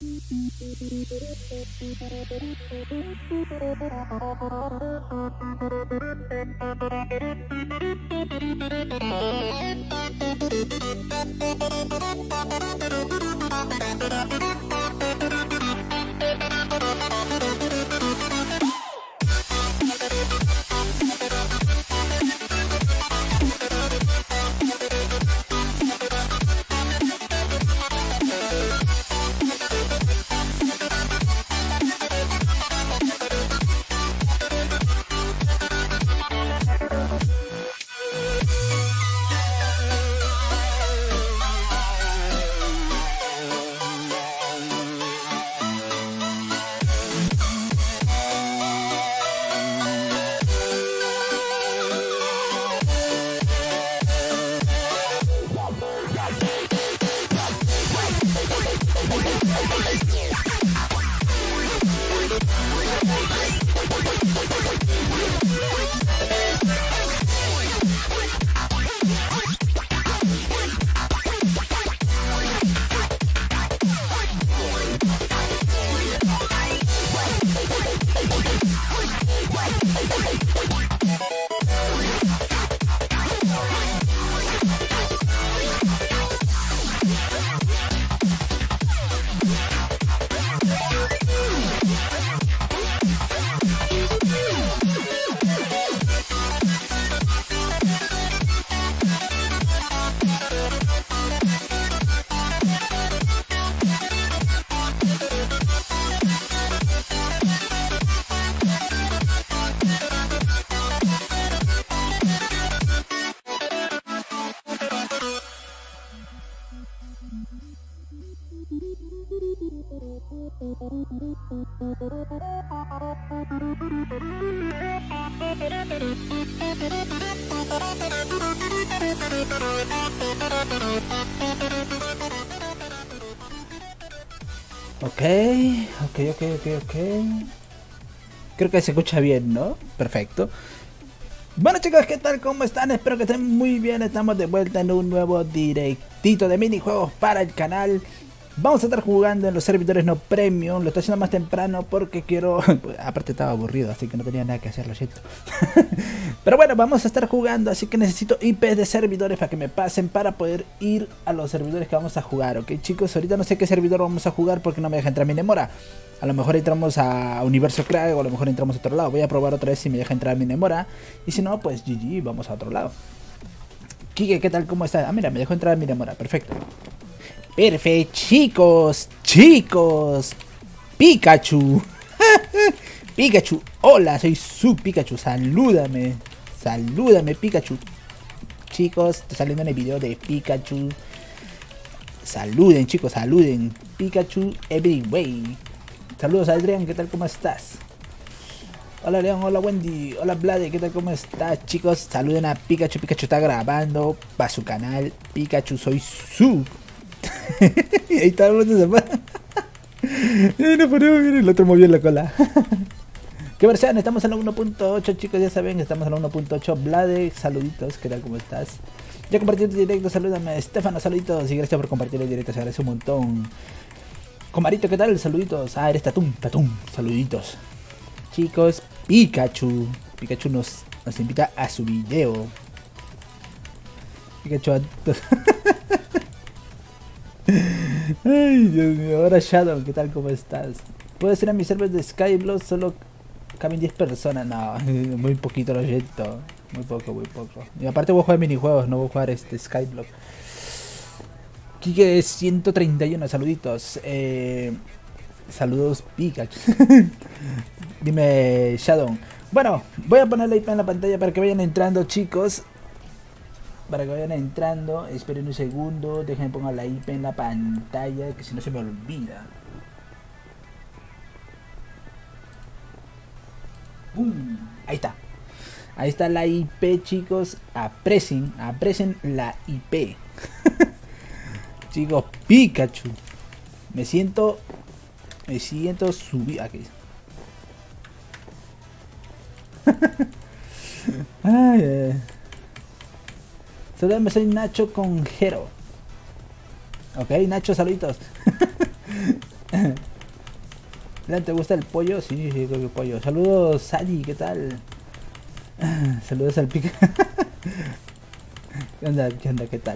Ok. Creo que se escucha bien, ¿no? Perfecto. Bueno chicos, ¿qué tal? ¿Cómo están? Espero que estén muy bien. Estamos de vuelta en un nuevo directito de minijuegos para el canal. Vamos a estar jugando en los servidores no premium. Lo estoy haciendo más temprano porque quiero... Aparte estaba aburrido, así que no tenía nada que hacer, lo siento. Pero bueno, vamos a estar jugando, así que necesito IPs de servidores para que me pasen para poder ir a los servidores que vamos a jugar. Ok chicos, ahorita no sé qué servidor vamos a jugar porque no me deja entrar mi Nemora. A lo mejor entramos a Universo Crack o a lo mejor entramos a otro lado. Voy a probar otra vez si me deja entrar mi Nemora. Y si no, pues GG, vamos a otro lado. Kike, ¿qué tal? ¿Cómo está? Ah, mira, me dejó entrar mi Nemora, perfecto. Perfecto, chicos. Pikachu. Pikachu. Hola, soy su Pikachu. Salúdame, Pikachu. Chicos, está saliendo en el video de Pikachu. Saluden, chicos, saluden. Pikachu every way. Saludos, Adrián, ¿qué tal? ¿Cómo estás? Hola, León, hola, Wendy. Hola, Vlade, ¿qué tal? ¿Cómo estás? Chicos, saluden a Pikachu. Pikachu está grabando para su canal. Pikachu, soy su... Y ahí está el se va. No paró, miren, el otro movió la cola. ¿Qué versión? Estamos en la 1.8, chicos, ya saben, estamos en la 1.8. Vlade, saluditos, ¿qué tal? ¿Cómo estás? Ya compartí tu directo, salúdame. Estefano, saluditos y gracias por compartir el directo, se agradece un montón. Comarito, ¿qué tal? Saluditos. Ah, eres Tatum, saluditos. Chicos, Pikachu nos invita a su video. Pikachu Ay, Dios mío, ahora Shadow, ¿qué tal? ¿Cómo estás? ¿Puedes ir a mis servers de Skyblock? Solo caben 10 personas. No, muy poquito, lo siento. Muy poco. Y aparte voy a jugar minijuegos, no voy a jugar Skyblock. Kike 131, saluditos. Saludos, Pikachu. Dime, Shadow. Bueno, voy a poner la IP en la pantalla para que vayan entrando, chicos. Para que vayan entrando, esperen un segundo, déjenme poner la IP en la pantalla, que si no se me olvida. ¡Bum! Ahí está. Ahí está la IP, chicos. Aprecien la IP. Chicos, Pikachu. Me siento subido aquí. Ay, saludame, soy Nacho con Jero. Ok, Nacho, saluditos. Leon, ¿te gusta el pollo? Sí, sí, creo que pollo. Saludos, Sally, ¿qué tal? Saludos al pica. ¿Qué onda? ¿Qué onda? ¿Qué tal?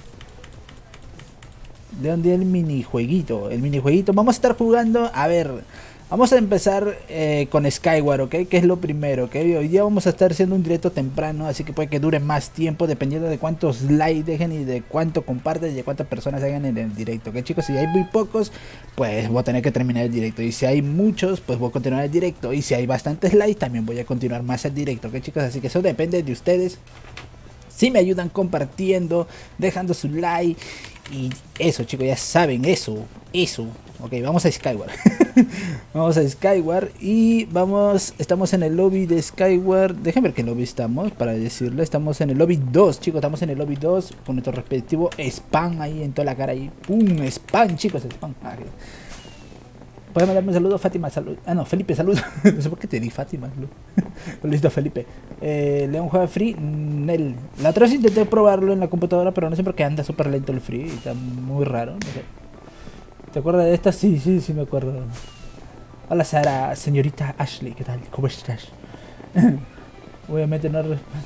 Leon, di el minijueguito. El minijueguito. Vamos a estar jugando. A ver. Vamos a empezar con Skyward, ¿ok? Que es lo primero, ¿ok? Hoy día vamos a estar haciendo un directo temprano, así que puede que dure más tiempo dependiendo de cuántos likes dejen y de cuánto comparten y de cuántas personas hagan en el directo, ¿ok, chicos? Si hay muy pocos, pues voy a tener que terminar el directo. Y si hay muchos, pues voy a continuar el directo. Y si hay bastantes likes, también voy a continuar más el directo, ¿ok, chicos? Así que eso depende de ustedes. Si me ayudan compartiendo, dejando su like. Y eso, chicos, ya saben, eso. Ok, vamos a Skyward. Vamos a Skyward y estamos en el lobby de Skyward. Déjenme ver qué lobby estamos para decirle. Estamos en el lobby 2, chicos, estamos en el lobby 2 con nuestro respectivo spam ahí en toda la cara ahí. ¡Pum! Spam, chicos, spam. Puedes mandarme un saludo, Fátima, salud. Ah, no, Felipe, salud. No sé por qué te di Fátima. Listo, Felipe. León juega free. Nel. La otra vez intenté probarlo en la computadora, pero no sé por qué anda súper lento el free. Está muy raro, no sé. ¿Te acuerdas de esta? Sí, me acuerdo. Hola, Sara, señorita Ashley, ¿qué tal? ¿Cómo estás? Obviamente no responde.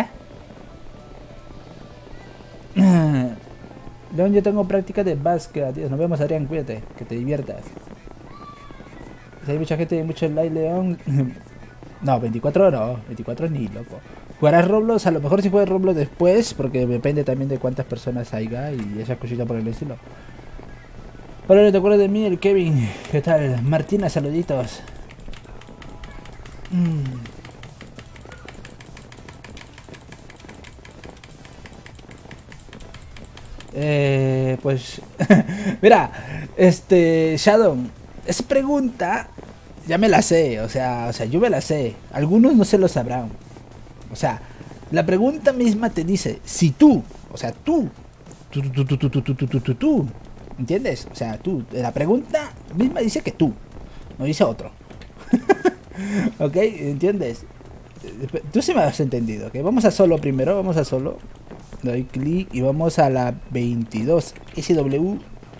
León, yo tengo práctica de básquet. Adiós, nos vemos, Adrián, cuídate, que te diviertas. Si hay mucha gente y mucho like, León. No, 24 no, 24 ni loco. ¿Jugarás Roblox? A lo mejor si juegas Roblox después, porque depende también de cuántas personas haya y esas cositas por el estilo. Hola, ¿te acuerdas de mí? El Kevin. ¿Qué tal? Martina, saluditos. Pues... Mira, Shadow, esa pregunta ya me la sé, o sea, yo me la sé. Algunos no se lo sabrán. O sea, la pregunta misma te dice, si tú, o sea, tú, ¿entiendes? O sea, tú, la pregunta misma dice que tú, no dice otro. ¿Ok? ¿Entiendes? Tú sí me has entendido, ¿ok? Vamos a solo primero, vamos a solo. Le doy clic y vamos a la 22. SWE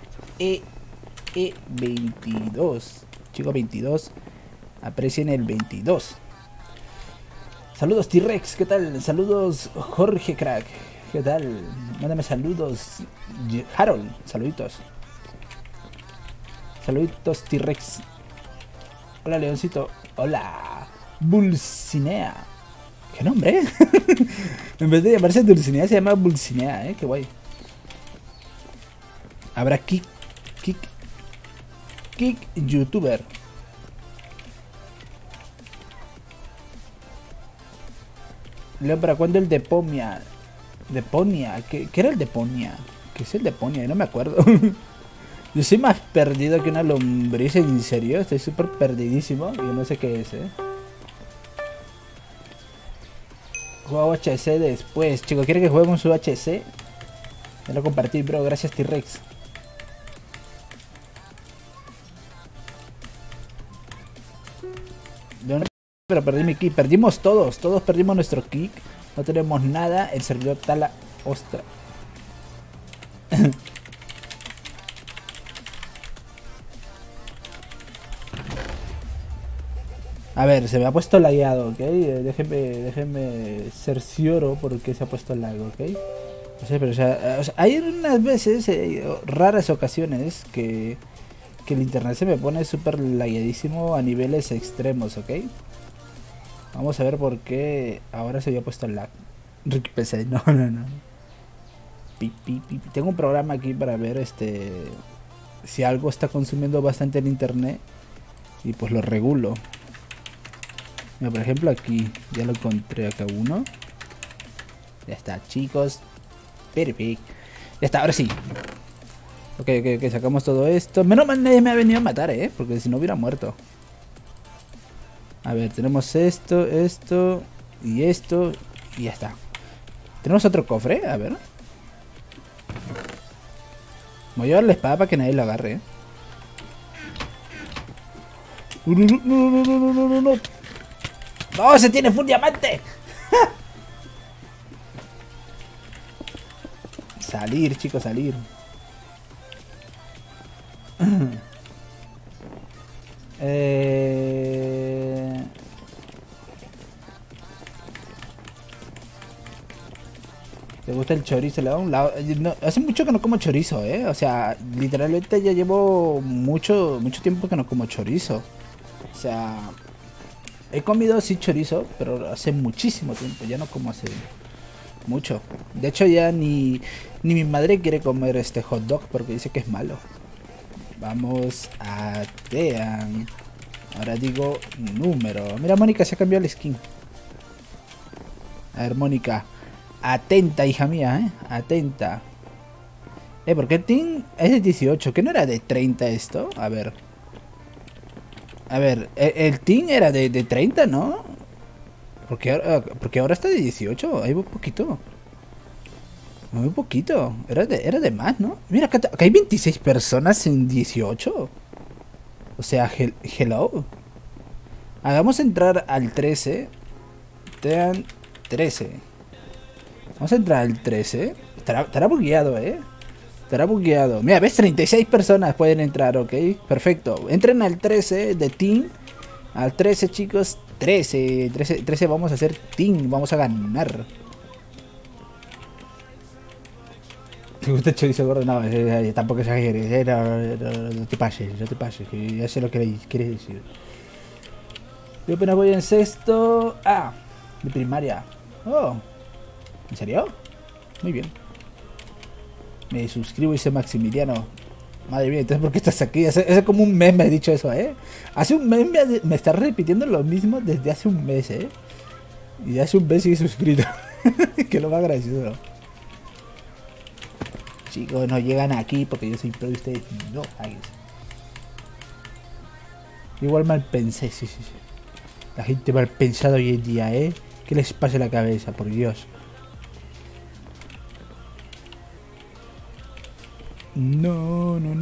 22. Chicos, 22. Aprecien el 22. Saludos, T-Rex, ¿qué tal? Saludos, Jorge Crack, ¿qué tal? Mándame saludos, Harold, saluditos. Saluditos, T-Rex. Hola, Leoncito. Hola, Bulcinea. ¿Qué nombre? En vez de llamarse Dulcinea, se llama Bulcinea, qué guay. Habrá Kick YouTuber. Leo, ¿para cuándo el Deponia? Deponia, ¿qué era el Deponia? ¿Qué es el Deponia? No me acuerdo. Yo soy más perdido que una lombriz, en serio. Estoy súper perdidísimo. Yo no sé qué es, Juego HC después. Chicos, ¿quiere que juegue con su HC? Me lo compartí, bro. Gracias, T-Rex. Pero perdí mi kick. Perdimos todos. Todos perdimos nuestro kick. No tenemos nada. El servidor está la ostra. A ver, se me ha puesto lagueado, ¿ok? Déjenme cercioro por qué se ha puesto lag, ¿ok? No sé, pero o sea, hay unas veces, raras ocasiones, que el internet se me pone súper lagueadísimo a niveles extremos, ¿ok? Vamos a ver por qué ahora se había puesto el lag. Ricky PC, no. Tengo un programa aquí para ver si algo está consumiendo bastante el internet y pues lo regulo. Mira, por ejemplo, aquí ya lo encontré acá uno. Ya está, chicos. Perfecto. Ya está, ahora sí. Ok, sacamos todo esto. Menos mal nadie me ha venido a matar, porque si no hubiera muerto. A ver, tenemos esto y esto y ya está. Tenemos otro cofre, a ver. Voy a llevar la espada para que nadie lo agarre, No. ¡No! ¡Se tiene full diamante! Salir, chicos, salir. Eh... ¿Te gusta el chorizo, León? No, hace mucho que no como chorizo, ¿eh? O sea, literalmente ya llevo mucho tiempo que no como chorizo. O sea, he comido sí chorizo, pero hace muchísimo tiempo. Ya no como hace mucho. De hecho, ya ni mi madre quiere comer este hot dog porque dice que es malo. Vamos a Tean. Ahora digo número. Mira, Mónica se ha cambiado el skin. A ver, Mónica. Atenta, hija mía, atenta. ¿Por qué Team es de 18? ¿Qué no era de 30 esto? A ver. A ver, el Team era de 30, ¿no? Porque ahora está de 18. Hay muy poquito. Muy poquito. Era de más, ¿no? Mira, acá hay 26 personas en 18. O sea, hello. Hagamos entrar al 13. Tean 13. Vamos a entrar al 13. Estará bugueado, Estará bugueado. Mira, ¿ves? 36 personas pueden entrar, ok. Perfecto. Entren al 13 de Team. Al 13, chicos. 13 vamos a hacer Team. Vamos a ganar. ¿Te gusta el chorizo gordo? No, tampoco exageres. No te pases, no te pases. Que ya sé lo que quieres decir. Yo apenas voy en sexto. Ah, de primaria. Oh. ¿En serio? Muy bien. Me suscribo y soy Maximiliano. Madre mía, entonces ¿por qué estás aquí? Hace como un mes me has dicho eso, Hace un mes me estás repitiendo lo mismo desde hace un mes, Y hace un mes sigue suscrito. Que lo más gracioso. Chicos, no llegan aquí porque yo soy pro y ustedes no. Igual mal pensé, sí. La gente mal pensada hoy en día, ¿Qué les pasa en la cabeza, por Dios? No, ni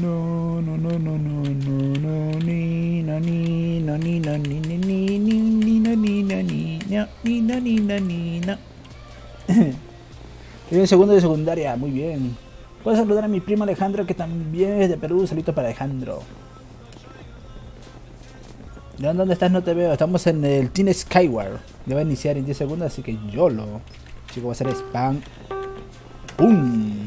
no. Estoy en segundo de secundaria, muy bien. Puedo saludar a mi primo Alejandro, que también es de Perú. Saludos para Alejandro. León, ¿dónde estás? No te veo. Estamos en el Team Skyward. Ya va a iniciar en 10 segundos, así que YOLO. Chico, va a ser spam. ¡Pum!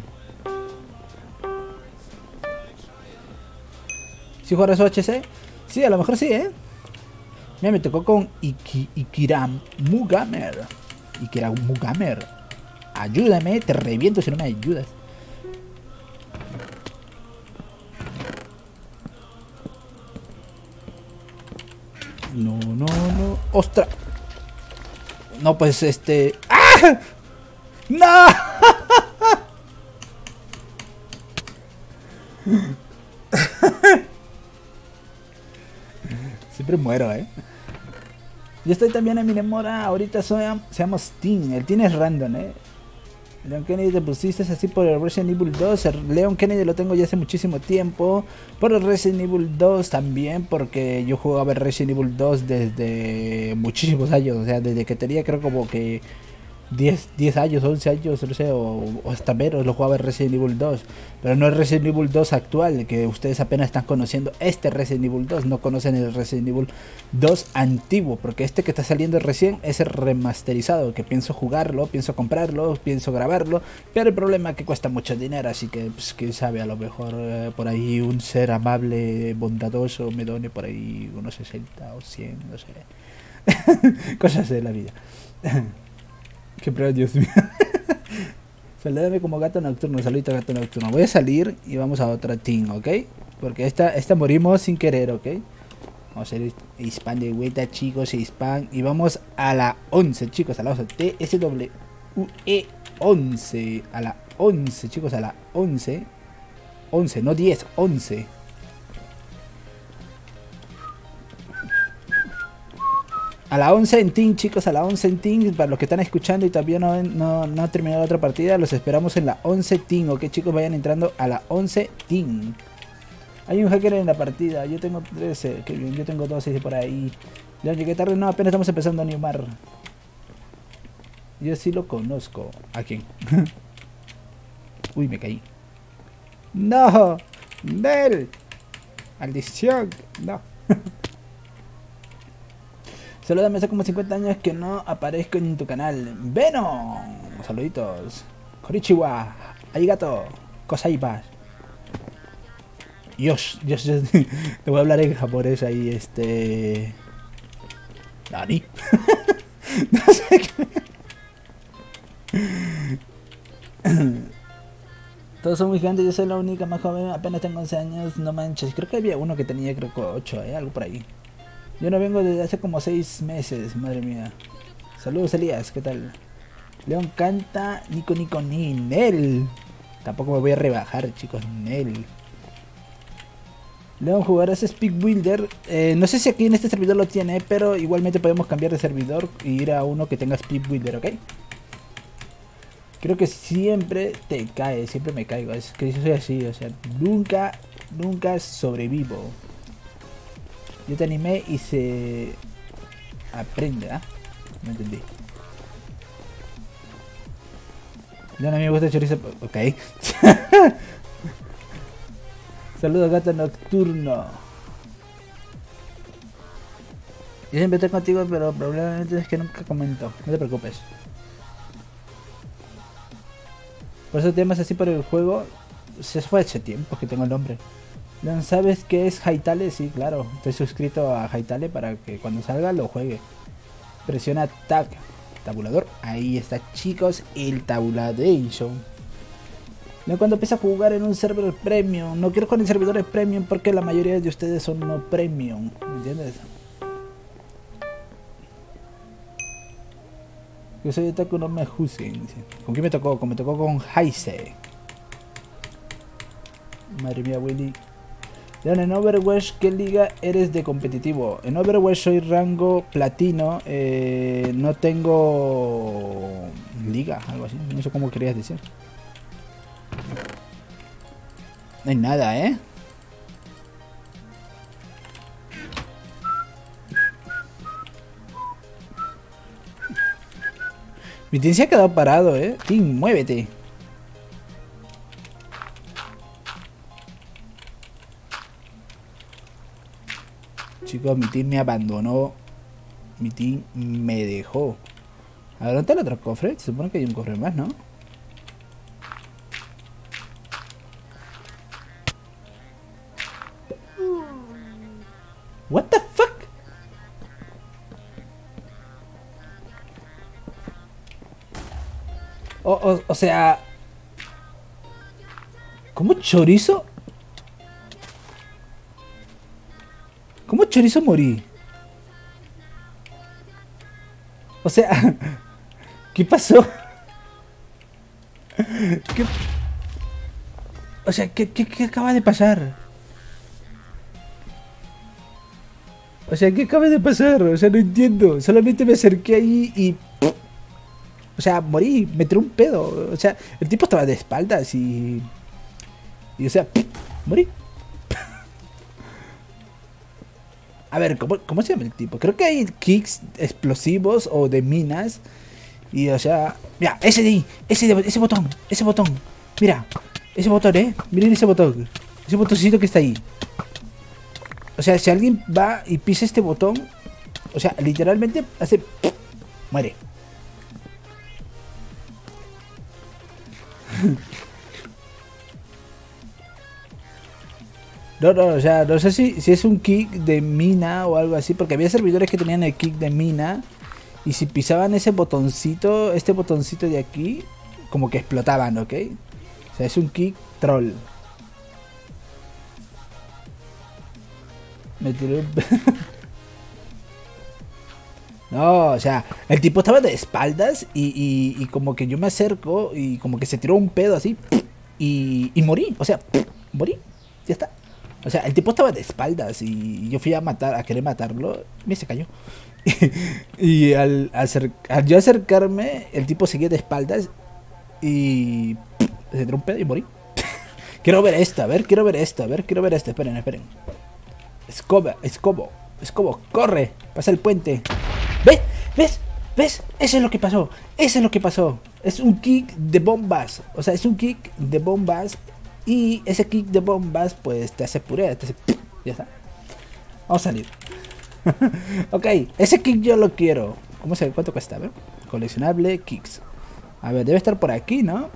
¿Sí jugarás HC? Sí, a lo mejor sí, Mira, me tocó con Ikiramugamer. Ikiramugamer. Ayúdame, te reviento si no me ayudas. No. ¡Ostras! No, pues ¡ah! ¡No! Siempre muero, Yo estoy también en mi Nemora. Ahorita seamos Team. El Team es random, Leon Kennedy te pusiste así por el Resident Evil 2. El Leon Kennedy lo tengo ya hace muchísimo tiempo. Por el Resident Evil 2 también, porque yo jugaba el Resident Evil 2 desde muchísimos años. O sea, desde que tenía creo como que 10 años, 11 años, no sé, o hasta menos lo jugaba el Resident Evil 2. Pero no el Resident Evil 2 actual, que ustedes apenas están conociendo este Resident Evil 2. No conocen el Resident Evil 2 antiguo, porque este que está saliendo recién es el remasterizado, que pienso jugarlo, pienso comprarlo, pienso grabarlo. Pero el problema es que cuesta mucho dinero, así que, pues, quién sabe, a lo mejor por ahí un ser amable, bondadoso, me done por ahí unos 60 o 100, no sé. Cosas de la vida. Qué prueba, Dios mío. Saludame como gato nocturno. Saludito gato nocturno. Voy a salir y vamos a otra team, ¿ok? Porque esta morimos sin querer, ¿ok? Vamos a hacer Hispan de vuelta, chicos. Hispan. Y vamos a la 11, chicos. A la 11. TSWE 11. A la 11, chicos. A la 11. 11, no 10. 11. A la 11 en team, chicos, a la 11 en team. Para los que están escuchando y todavía no ha terminado la otra partida, los esperamos en la 11 team. Ok, chicos, vayan entrando a la 11 team. Hay un hacker en la partida. Yo tengo 13. Que bien, yo tengo 12 por ahí. León, llegué tarde. No, apenas estamos empezando a animar. Yo sí lo conozco. ¿A quién? Uy, me caí. ¡No! ¡Nel! ¡Maldición! ¡No! Saludame, hace como 50 años que no aparezco en tu canal. Venom, saluditos. Konnichiwa, arigato, kosaiba. Dios, te voy a hablar en japonés ahí, Nani. No sé qué. Todos son muy gigantes, yo soy la única más joven, apenas tengo 11 años, no manches. Creo que había uno que tenía, creo que 8, algo por ahí. Yo no vengo desde hace como 6 meses, madre mía. Saludos, Elías, ¿qué tal? León canta, Nico Nico ni Nel. Tampoco me voy a rebajar, chicos, Nel. León, ¿jugarás Speed Builder? No sé si aquí en este servidor lo tiene, pero igualmente podemos cambiar de servidor e ir a uno que tenga Speed Builder, ¿ok? Creo que siempre te cae, siempre me caigo. Es que yo soy así, o sea, nunca sobrevivo. Yo te animé y se aprende, ¿ah? No entendí. Ya no me gusta el chorizo. Ok. Saludos, gata nocturno. Yo siempre estoy contigo, pero probablemente es que nunca comento. No te preocupes. Por esos temas así por el juego, se fue hace tiempo que tengo el nombre. ¿No sabes qué es Hytale? Sí, claro. Estoy suscrito a Hytale para que cuando salga lo juegue. Presiona Tab. Tabulador. Ahí está, chicos, el tabuladation. No, cuando empieza a jugar en un server premium. No quiero jugar en servidores premium porque la mayoría de ustedes son no premium. ¿Me entiendes? Yo soy otaku, no me juzguen. ¿Con quién me tocó? Me tocó con Heise. Madre mía, Willy. Leon, en Overwatch, ¿qué liga eres de competitivo? En Overwatch soy rango platino. No tengo liga, algo así. No sé cómo querías decir. No hay nada, ¿eh? Mi team se ha quedado parado, ¿eh? Team, muévete. Chicos, mi team me abandonó. Mi team me dejó. A ver, ¿dónde está el otro cofre? Se supone que hay un cofre más, ¿no? What the fuck? O sea... ¿Cómo chorizo? ¿Cómo chorizo morí? O sea... ¿Qué pasó? ¿Qué? O sea, ¿qué acaba de pasar? O sea, ¿qué acaba de pasar? O sea, no entiendo. Solamente me acerqué ahí y... O sea, morí, me tiró un pedo. O sea, el tipo estaba de espaldas y o sea, morí. A ver, ¿cómo se llama el tipo? Creo que hay kicks explosivos o de minas. Y o sea, mira, ese botón. Mira, ese botón, miren ese botón. Ese botoncito que está ahí. O sea, si alguien va y pisa este botón, o sea, literalmente hace... muere. No, o sea, no sé si es un kick de mina o algo así, porque había servidores que tenían el kick de mina y si pisaban ese botoncito, este botoncito de aquí, como que explotaban, ¿ok? O sea, es un kick troll. Me tiré un... No, o sea, el tipo estaba de espaldas y como que yo me acerco y como que se tiró un pedo así y morí, o sea, morí, ya está. O sea, el tipo estaba de espaldas y yo fui a querer matarlo y se cayó. Y al yo acercarme, el tipo seguía de espaldas y se tiró un pedo y morí. Quiero ver esto, quiero ver esto, esperen. Escobo, corre, pasa el puente. ¿Ves? Eso es lo que pasó. Es un kick de bombas. O sea, es un kick de bombas. Y ese kick de bombas, pues te hace puré. Ya está. Vamos a salir. Ok, ese kick yo lo quiero. ¿Cómo se ve? ¿Cuánto cuesta? A ver. Coleccionable kicks. A ver, debe estar por aquí, ¿no?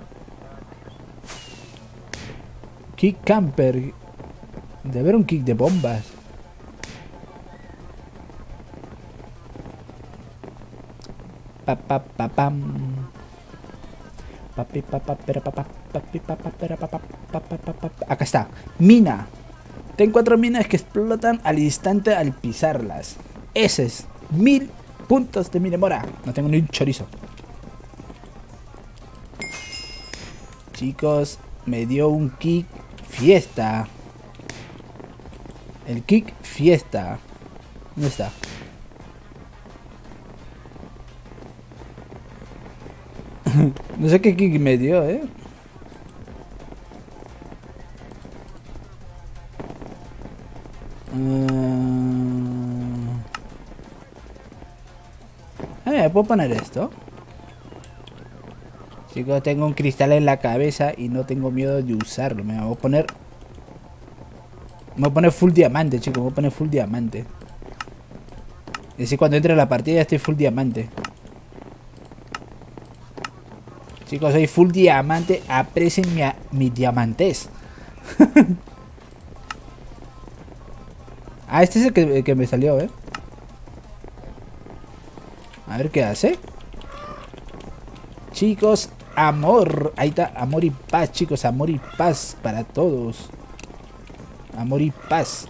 Kick camper. Debe haber un kick de bombas. Pa pa pa pam. Papi pa pa pera pa pa papi pa pa pera pa pa pa pa pa pa. Acá está. Mina. Ten 4 minas que explotan al instante al pisarlas. Ese es 1000 puntos de Minemora. No tengo ni un chorizo. Chicos, me dio un kick fiesta. El kick fiesta. ¿Dónde está? No sé qué kick me dio, ¿puedo poner esto? Chicos, tengo un cristal en la cabeza y no tengo miedo de usarlo. Me voy a poner... Me voy a poner full diamante, chicos. Me voy a poner full diamante. Y así cuando entre a la partida estoy full diamante. Chicos, soy full diamante. Aprecien mi diamantes. Ah, este es el que me salió, A ver qué hace. Chicos, amor. Ahí está, amor y paz, chicos. Amor y paz para todos. Amor y paz.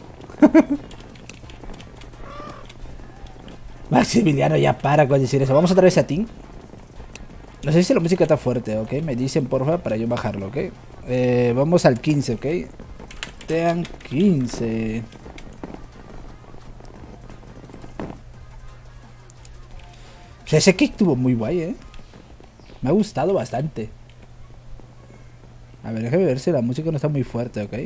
Maximiliano, ya para con decir eso. Vamos otra vez a Team. No sé si la música está fuerte, ¿ok? Me dicen, porfa, para yo bajarlo, ¿ok? Vamos al 15, ¿ok? Tean 15. O sea, ese kick estuvo muy guay, Me ha gustado bastante. A ver, déjame ver si la música no está muy fuerte, ¿ok?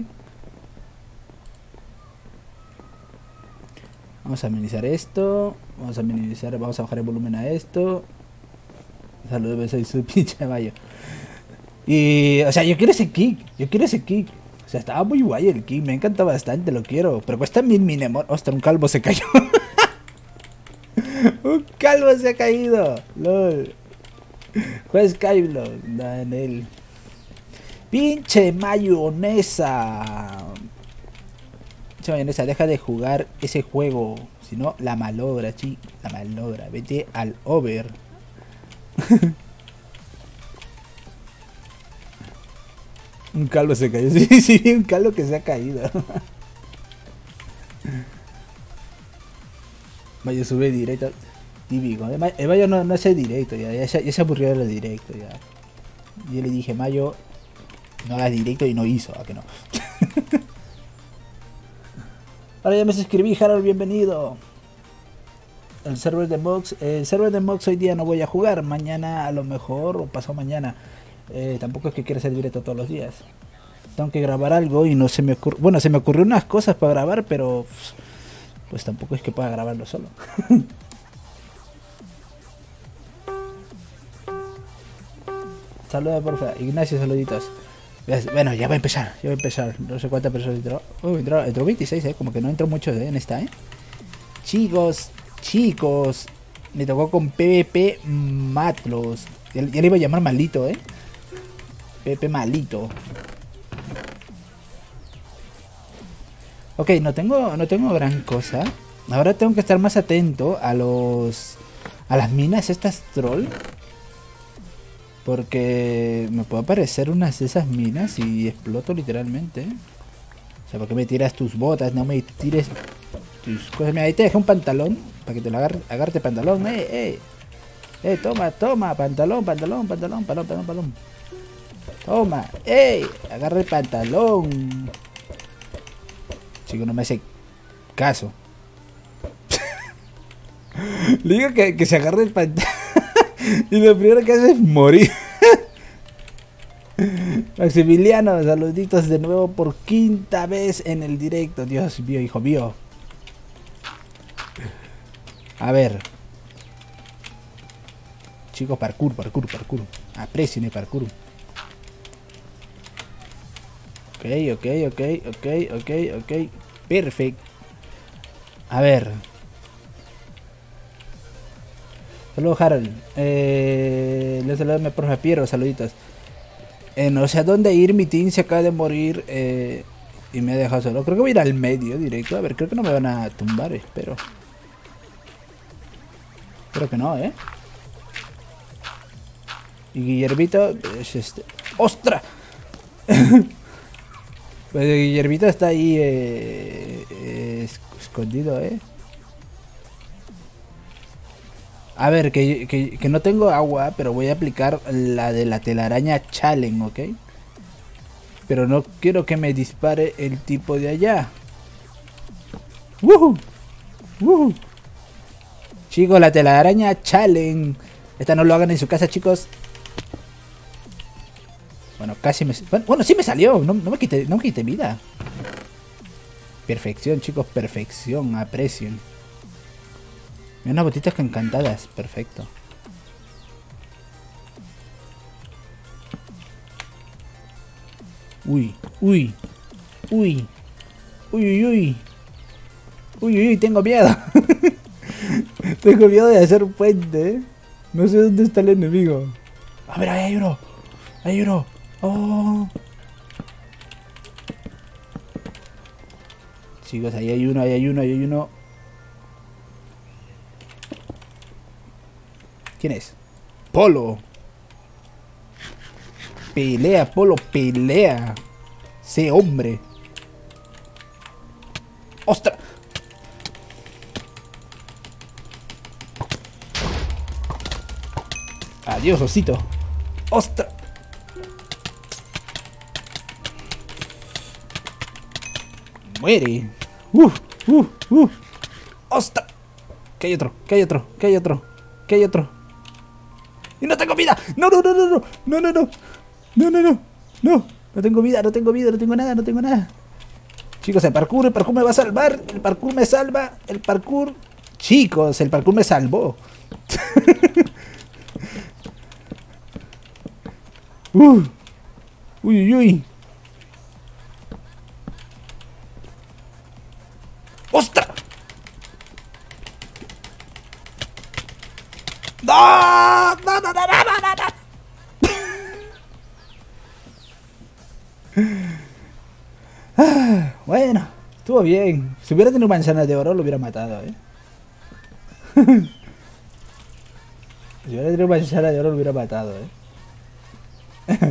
Vamos a minimizar esto. Vamos a bajar el volumen a esto. Saludos, soy su pinche mayo. Y, o sea, yo quiero ese kick. O sea, estaba muy guay el kick. Me encanta bastante, lo quiero. Pero cuesta 1000 Minemora. Ostras, un calvo se cayó. Un calvo se ha caído. LOL. Juez Kylo. Daniel. Pinche mayonesa. Pinche mayonesa, deja de jugar ese juego. Si no, la malogra, la malogra. Vete al over. Un calvo se cayó. Sí, un calvo que se ha caído. Mayo sube directo. Típico. Mayo no hace directo. Ya se aburrió de los directos. Ya. Yo le dije, Mayo, no hagas directo y no hizo. ¿A que no? Ahora ya me suscribí, Harold, bienvenido. El server de Mox. El server de Mox hoy día no voy a jugar. Mañana a lo mejor o pasado mañana. Tampoco es que quiera hacer directo todos los días. Tengo que grabar algo y no se me ocurre. Bueno, se me ocurrió unas cosas para grabar, pero pues tampoco es que pueda grabarlo solo. Saluda porfa, Ignacio, saluditos. Bueno, ya va a empezar, No sé cuántas personas entró. Entró 26, como que no entró mucho en esta, Chicos, me tocó con PvP Matlos. Ya le iba a llamar malito, PvP malito. Ok, no tengo gran cosa. Ahora tengo que estar más atento a las minas estas troll. Porque me puede aparecer unas de esas minas y exploto literalmente. O sea, ¿por qué me tiras tus botas? No me tires tus cosas. Mira, ahí te dejé un pantalón. Para que te lo agarre pantalón. Toma, pantalón. Toma, agarra el pantalón. Chico, no me hace caso. Le digo que se agarre el pantalón. Y lo primero que hace es morir. Maximiliano, saluditos de nuevo por 5ª vez en el directo. Dios mío, hijo mío. A ver. Chicos, parkour. Aprecien el parkour. Ok. Perfecto. A ver. Saludos, Harold. Le saludo a mi profe Piero, saluditos. No sé a dónde ir, mi team se acaba de morir y me ha dejado solo. Creo que voy a ir al medio directo. A ver, creo que no me van a tumbar, espero. Espero que no, ¿eh? Y Guillermito es este... ¡Ostras! Pues Guillermito está ahí escondido, ¿eh? A ver, que no tengo agua, pero voy a aplicar la de la telaraña challenge, ¿ok? Pero no quiero que me dispare el tipo de allá. ¡Woohoo! ¡Woohoo! Chicos, la telaraña challenge. Esta no lo hagan en su casa, chicos. Bueno, casi me... Bueno, sí me salió. No me quité vida. Perfección, chicos, perfección. Aprecien. Mira, unas botitas que encantadas. Perfecto. Uy, uy, uy, uy, uy, uy, uy, uy, tengo miedo. Tengo miedo de hacer un puente, ¿eh? No sé dónde está el enemigo. A ver, ahí hay uno. Hay uno. Oh. Chicos, ahí hay uno, ahí hay uno, ahí hay uno. ¿Quién es? Polo. Pelea, Polo, pelea. Sé hombre. ¡Ostras! Adiós, osito. ¡Ostras! Muere. ¡Ostras! ¿Qué hay otro? ¿Qué hay otro? ¿Qué hay otro? ¿Qué hay otro? ¡Y no tengo vida! ¡No, no, no, no, no! ¡No, no, no! ¡No, no, no! ¡No! No tengo vida, no tengo vida, no tengo nada, no tengo nada. Chicos, el parkour me va a salvar. El parkour me salva. El parkour... Chicos, el parkour me salvó. Uy, uy, uy. ¡Ostras! ¡No! ¡No, no, no, no, no, no! Bueno, estuvo bien. Si hubiera tenido manzana de oro, lo hubiera matado, ¿eh? Si hubiera tenido manzana de oro, lo hubiera matado, ¿eh?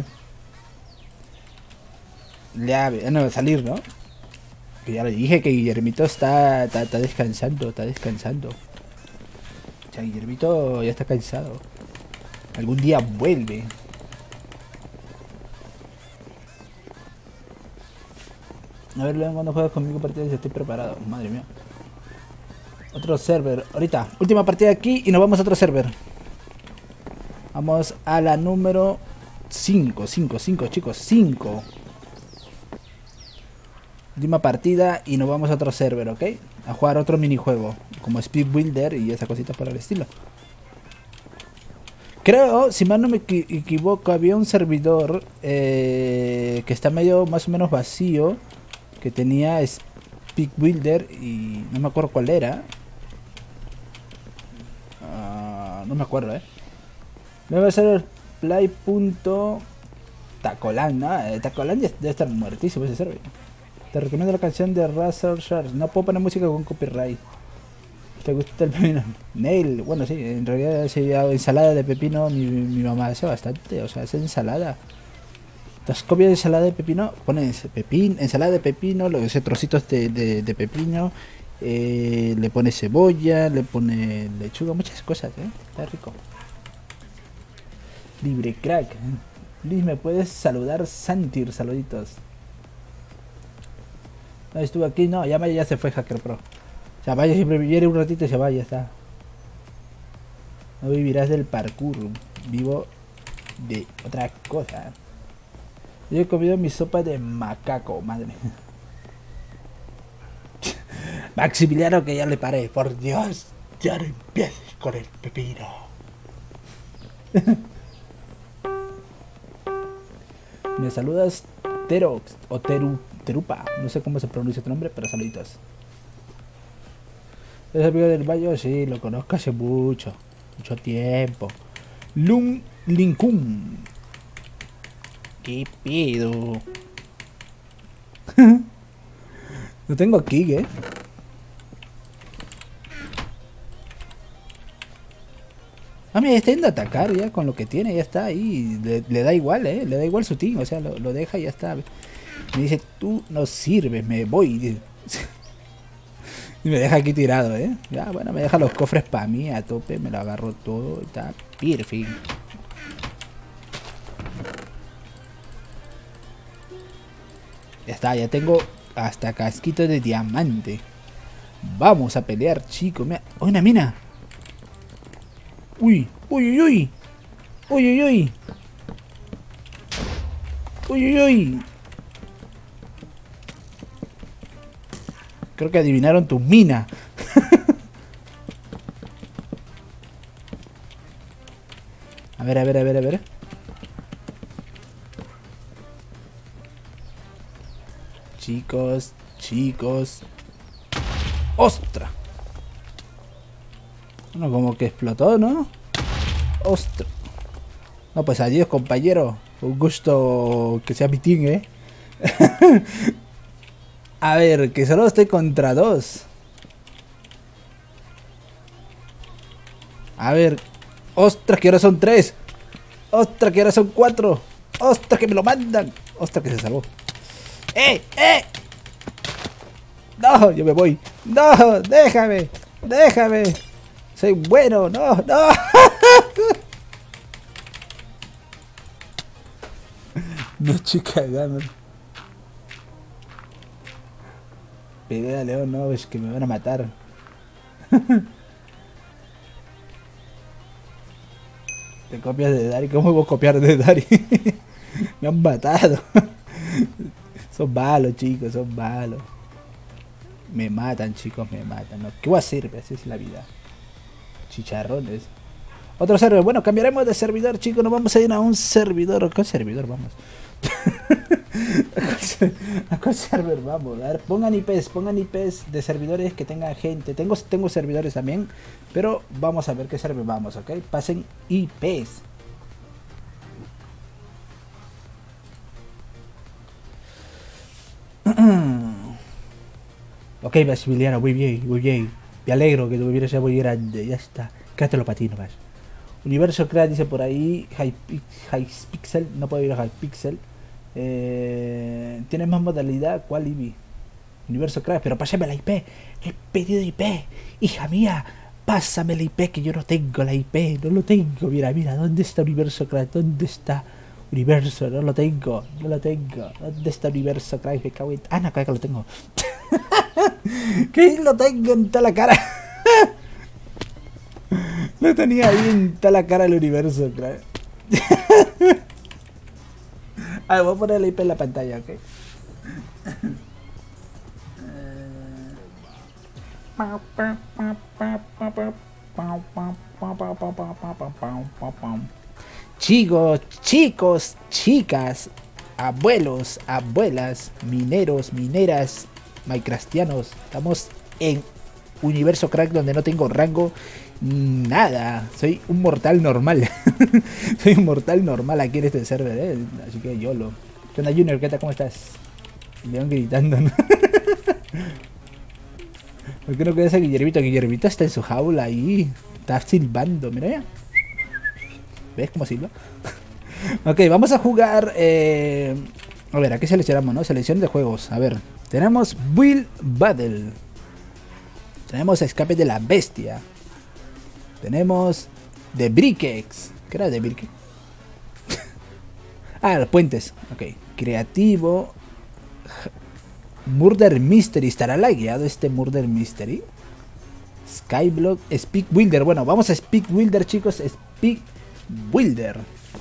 Ya, no, salir, ¿no? Que ya le dije que Guillermito está descansando, está descansando. O sea, Guillermito ya está cansado. Algún día vuelve. A ver, León, cuando juegas conmigo partidas estoy preparado. Madre mía. Otro server. Ahorita, última partida aquí y nos vamos a otro server. Vamos a la número 5, chicos, 5. Última partida y nos vamos a otro server, ¿ok? A jugar otro minijuego, como Speed Builder y esas cositas por el estilo. Creo, si mal no me equivoco, había un servidor que está medio más o menos vacío, que tenía Speed Builder y no me acuerdo cuál era. No me acuerdo, Debe ser play.tacolan, ¿no? Tacolan ya debe estar muertísimo ese server. Te recomiendo la canción de Razor Sharks. No puedo poner música con copyright. ¿Te gusta el pepino? Nail, bueno, sí, en realidad sí, ensalada de pepino mi mamá hace bastante, o sea, hace ensalada. Las copias de ensalada de pepino, pones ensalada de pepino, lo que sea, trocitos de pepino, le pones cebolla, le pone lechuga, muchas cosas, está rico. Libre crack. Liz, ¿me puedes saludar? Santir, saluditos. No, estuve aquí, no, ya se fue Hacker Pro. O sea, vaya, siempre viene un ratito y se va, ya está. No vivirás del parkour, vivo de otra cosa. Yo he comido mi sopa de macaco, madre mía. Maximiliano, que ya le paré, por Dios, ya no empieces con el pepino. Me saludas Terox o Terupa, no sé cómo se pronuncia tu nombre, pero saluditos. ¿Es amigo del Bayo? Sí, lo conozco hace mucho. Mucho tiempo. Lung Linkun. ¿Qué pedo? No tengo kick, Ah, mira, está yendo a atacar ya con lo que tiene, ya está ahí. Le da igual, le da igual su team, o sea, lo deja y ya está. Me dice, tú no sirves, me voy. Y me deja aquí tirado, Ya, bueno, me deja los cofres para mí a tope, me lo agarro todo, está perfecto. Ya está, ya tengo hasta casquito de diamante. Vamos a pelear, chicos. Mira, ¡oh, una mina! ¡Uy! ¡Uy, uy, uy! ¡Uy, uy, uy! ¡Uy, uy, uy! Creo que adivinaron tu mina. A ver, a ver, a ver, a ver. Chicos, chicos. ¡Ostras! Bueno, como que explotó, ¿no? ¡Ostras! No, pues adiós, compañero. Un gusto que sea mi team, A ver, que solo estoy contra 2. A ver. ¡Ostras, que ahora son 3! ¡Ostras, que ahora son 4! ¡Ostras, que me lo mandan! ¡Ostras, que se salvó! ¡Eh! ¡No! Yo me voy. ¡No! ¡Déjame! ¡Déjame! ¡Soy bueno! ¡No! ¡No! No estoy cagando. Pegué a León, no, es que me van a matar. Te copias de Dari. ¿Cómo voy a copiar de Dari? Me han matado. Son malos, chicos, son malos. Me matan, chicos, me matan. ¿No? ¿Qué voy a hacer? Así es la vida. Chicharrones. Otro servidor. Bueno, cambiaremos de servidor, chicos. Nos vamos a ir a un servidor. ¿Qué servidor vamos? ¿A cuál server vamos? A ver, pongan IPs de servidores que tengan gente. Tengo servidores también, pero vamos a ver qué server vamos, ¿ok? Pasen IPs. Ok, Maximiliano, muy bien, muy bien. Me alegro que tu vida sea muy grande, ya está. Quédatelo para ti nomás. Universo Crash dice por ahí, Hypixel, no puedo ir a Hypixel. ¿Tienes más modalidad? ¿Cuál IBI? Universo Crash, pero pásame la IP. He pedido IP. Hija mía, pásame la IP, que yo no tengo la IP. No lo tengo. Mira, mira, ¿dónde está Universo Crash? ¿Dónde está Universo? No lo tengo. No lo tengo. ¿Dónde está Universo Crash? Me cago en... Ah, no, claro que lo tengo. ¿Qué? Lo tengo en toda la cara. Lo tenía ahí en toda la cara el Universo Crash. A ver, voy a poner la IP en la pantalla, ¿ok? Chicos, chicos, chicas, abuelos, abuelas, mineros, mineras, minecraftianos, estamos en Universo Crack donde no tengo rango nada, soy un mortal normal. Soy un mortal normal aquí en este server, así que YOLO. ¿Qué onda, Junior? ¿Qué tal? ¿Cómo estás? Me van gritando, ¿no? ¿Por qué no quedas a Guillermito? Guillermito está en su jaula ahí, está silbando, mira ya. ¿Ves cómo silba? Ok, vamos a jugar. A ver, ¿a qué seleccionamos, no? Selección de juegos. A ver, tenemos Build Battle. Tenemos Escape de la Bestia. Tenemos The Brickex. ¿Qué era The Brickex? Ah, los puentes. Ok, creativo. Murder Mystery. ¿Estará lagueado este Murder Mystery? Skyblock. Speak Builder. Bueno, vamos a Speak Builder, chicos. Speak Builder.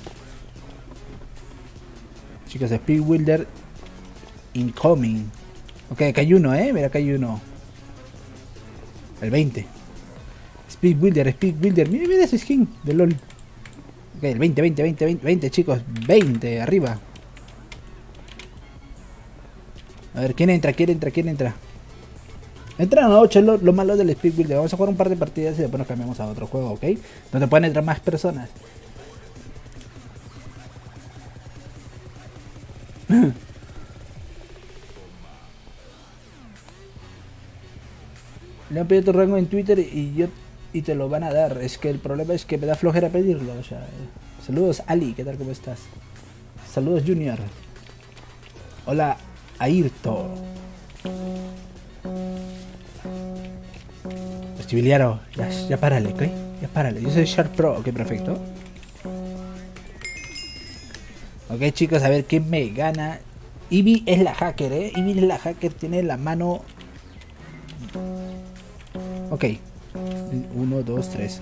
Chicos, Speed Builder incoming. Ok, acá hay uno, mira, acá hay uno. El 20. Speed Builder. Mira, mira ese skin de LOL. Ok, el 20, chicos. 20, arriba. A ver, ¿quién entra? Entran a 8, es lo malo del speed build. Vamos a jugar un par de partidas y después nos cambiamos a otro juego, ¿ok? Donde pueden entrar más personas. Le han pedido tu rango en Twitter y te lo van a dar. Es que el problema es que me da flojera pedirlo. O sea, saludos Ali, ¿qué tal? ¿Cómo estás? Saludos Junior. Hola Ayrto. Chibiliaro, ya párale, ¿ok? Ya párale. Yo soy Sharp Pro, ok, perfecto. Ok, chicos, a ver quién me gana. Ivy es la hacker, Ivy es la hacker, tiene la mano. Ok. 1, 2, 3,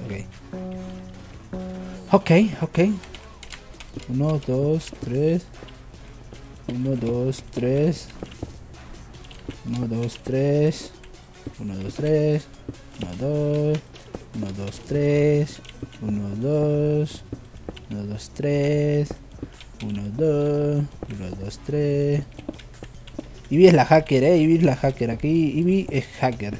ok. Ok. 1, 2, 3. 1, 2, 3. 1, 2, 3. 1, 2, 3. 1, 2. 1, 2, 3. 1, 2. 1, 2, 3. 1, 2. 1, 2, 3. Ivy es la hacker, Ivy es la hacker. Aquí Ivy es hacker.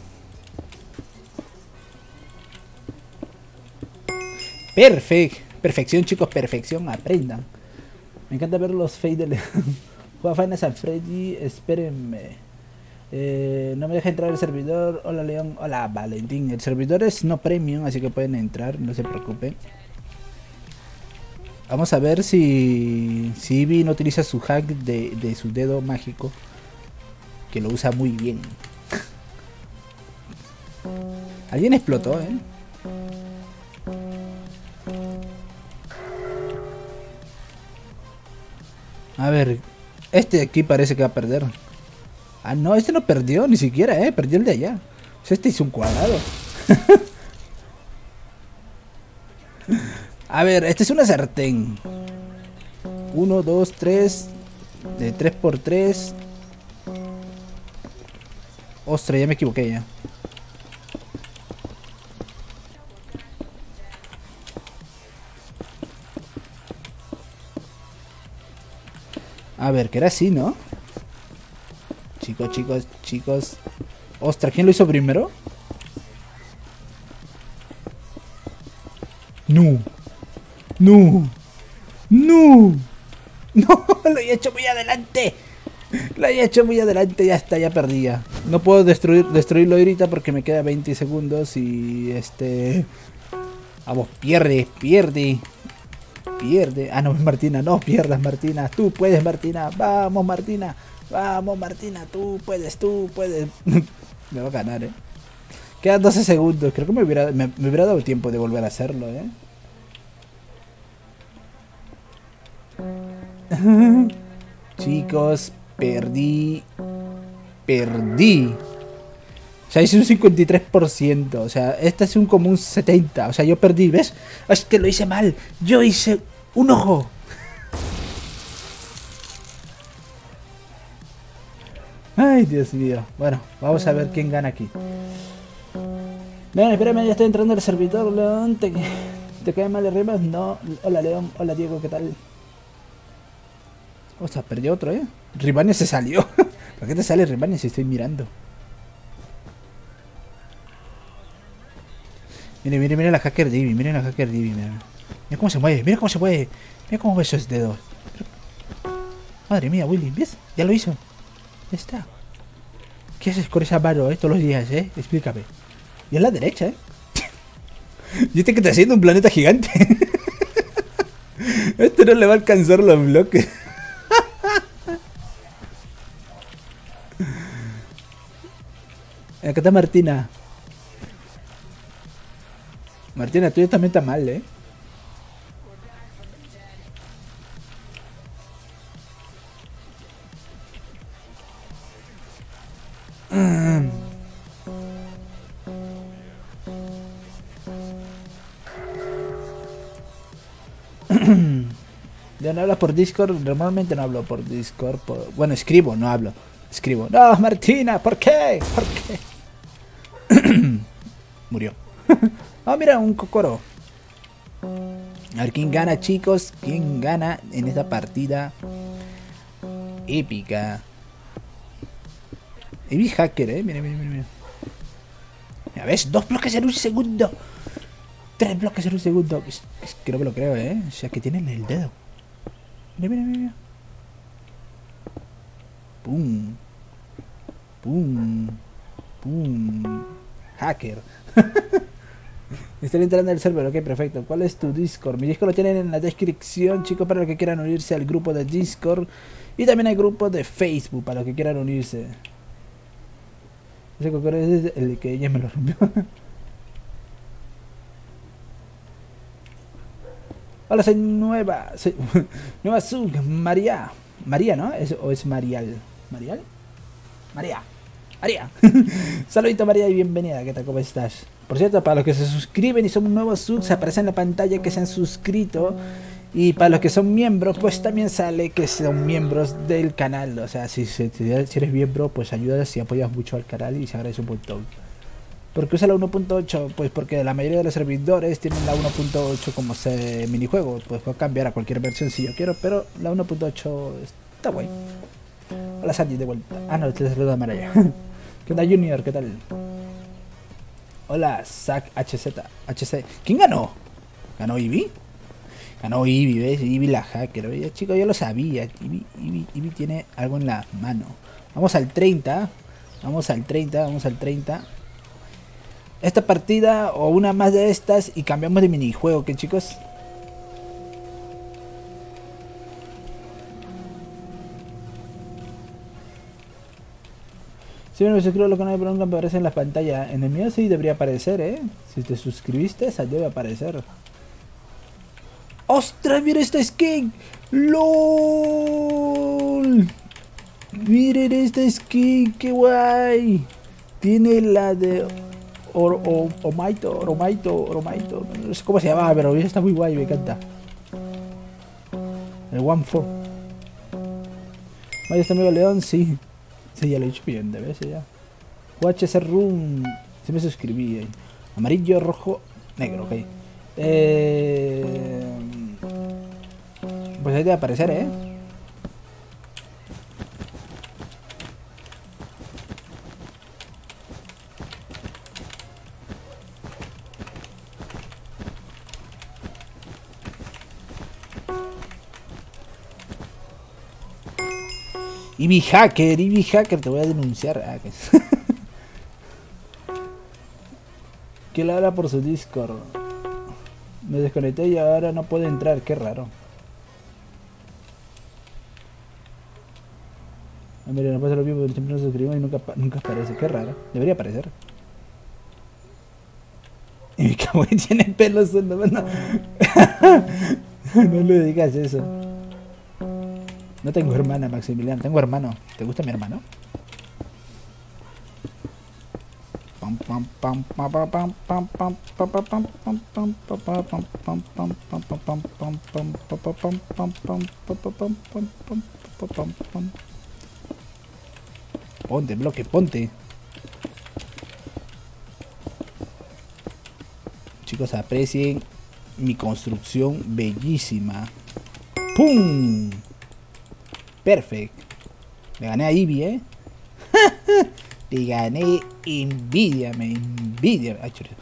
Perfección, chicos, perfección, aprendan. Me encanta ver los fade de León. Juega Final Fantasy Freddy, espérenme. No me deja entrar el servidor. Hola León, hola Valentín. El servidor es no premium, así que pueden entrar, no se preocupen. Vamos a ver si Ivy no utiliza su hack de su dedo mágico, que lo usa muy bien. Alguien explotó, A ver, este de aquí parece que va a perder. Ah, no, este no perdió ni siquiera, perdió el de allá. O sea, este hizo un cuadrado. A ver, este es una sartén. 1, 2, 3. De 3 por 3. Ostras, ya me equivoqué ya. A ver, que era así, ¿no? Chicos. Ostras, ¿quién lo hizo primero? No, lo he hecho muy adelante. Ya está, ya perdía. No puedo destruirlo ahorita porque me queda 20 segundos y vamos, pierde. Ah, no, Martina, no pierdas, Martina. Tú puedes, Martina. Vamos, Martina, tú puedes. Me va a ganar, Quedan 12 segundos. Creo que me hubiera dado tiempo de volver a hacerlo, Chicos, perdí. O sea, hice un 53%. O sea, este es como un 70%. O sea, yo perdí, ¿ves? Es que lo hice mal. Yo hice un ojo. Ay, Dios mío. Bueno, vamos a ver quién gana aquí. León, espérame, ya estoy entrando al servidor, León. ¿Te cae mal de rimas? No. Hola, León. Hola, Diego, ¿qué tal? O sea, perdió otro, Ribani se salió. ¿Por qué te sale Ribani si estoy mirando? Mire la hacker de Ivy, mira cómo se mueve, mira cómo mueve esos dedos. Madre mía, Willy, ¿ves? Ya lo hizo. Ya está. ¿Qué haces con esa mano, todos los días, Explícame. Y a la derecha, Y este que está haciendo un planeta gigante. Este no le va a alcanzar los bloques. Acá está Martina. Martina, tú también está mal, ¿Ya no hablas por Discord? Normalmente no hablo por Discord. Bueno, escribo, no hablo. Escribo. No, Martina, ¿por qué? Murió. Oh, mira, un cocoro. A ver quién gana, chicos. ¿Quién gana en esta partida épica? Heavy hacker, mira. ¿Ya ves? 2 bloques en un segundo. 3 bloques en un segundo. Es que no me lo creo, O sea, que tienen el dedo. Mira, mira, mira. Pum. Pum. Pum. Hacker. Están entrando al server, ok, perfecto. ¿Cuál es tu Discord? Mi Discord lo tienen en la descripción, chicos, para los que quieran unirse al grupo de Discord. Y también hay grupo de Facebook para los que quieran unirse. Ese cocoro es el que ella me lo rompió. Hola, soy nueva. Soy nueva Zug, María. María, ¿no? ¿O es Marial? ¿Marial? María. María. Saludito, María, y bienvenida. ¿Qué tal? ¿Cómo estás? Por cierto, para los que se suscriben y son nuevos subs, aparece en la pantalla que se han suscrito. Y para los que son miembros, pues también sale que son miembros del canal. O sea, si eres miembro, pues ayudas y apoyas mucho al canal y se agradece un montón. ¿Por qué usa la 1.8? Pues porque la mayoría de los servidores tienen la 1.8 como minijuego. Pues puedo cambiar a cualquier versión si yo quiero, pero la 1.8 está guay. Hola, Sandy, de vuelta. Ah, no, te saluda Maraya. ¿Qué tal, Junior? ¿Qué tal? Hola, Zack HC. ¿Quién ganó? ¿Ganó Eevee? Ganó Eevee, ¿ves? Eevee la hacker. Oye, chicos, yo lo sabía. Eevee tiene algo en la mano. Vamos al 30. Vamos al 30. Esta partida o una más de estas y cambiamos de minijuego, ¿qué, chicos? Si me suscribo a lo que no me aparece en la pantalla. En el mío sí debería aparecer, Si te suscribiste, esa debe aparecer. ¡Ostras! ¡Mira esta skin! ¡LOL! ¡Miren esta skin! ¡Qué guay! Tiene la de Oromaito. No sé cómo se llama, pero está muy guay, me encanta. El 1-4. Vaya, este amigo León, sí. Sí, ya lo he hecho bien de veces ya. UHC Room. Se me suscribí. Amarillo, rojo, negro, ok. Pues ahí debe aparecer, Eevee Hacker, te voy a denunciar. Que lo habla por su Discord. Me desconecté y ahora no puedo entrar, qué raro. Mira, no pasa lo mismo, siempre nos suscribimos y nunca aparece, qué raro. Debería aparecer. Y mi kawaii tiene pelos en la mano. No le digas eso. No tengo hermana, Maximiliano, tengo hermano. ¿Te gusta mi hermano? Ponte, bloque, ponte. Chicos, aprecien mi construcción bellísima. ¡Pum! Perfecto. Le gané a Eevee, Te gané. Envidiame. Ay, chorizo.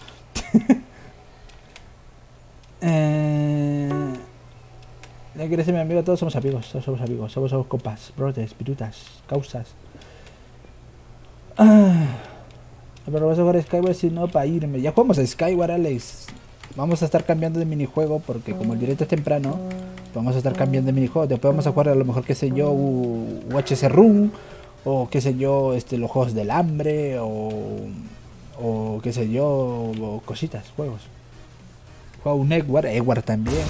Ya que eres mi amigo, todos somos amigos. Somos copas, brotes, pirutas, causas. Pero vas a jugar Skyward si no para irme. Ya jugamos a Skyward, Alex. Vamos a estar cambiando de minijuego porque como el directo es temprano, vamos a estar cambiando de minijuego. Después vamos a jugar a lo mejor, qué sé yo, UHC Room, o qué sé yo, los juegos del hambre, o qué sé yo, o cositas, juegos. Juego un Edward también.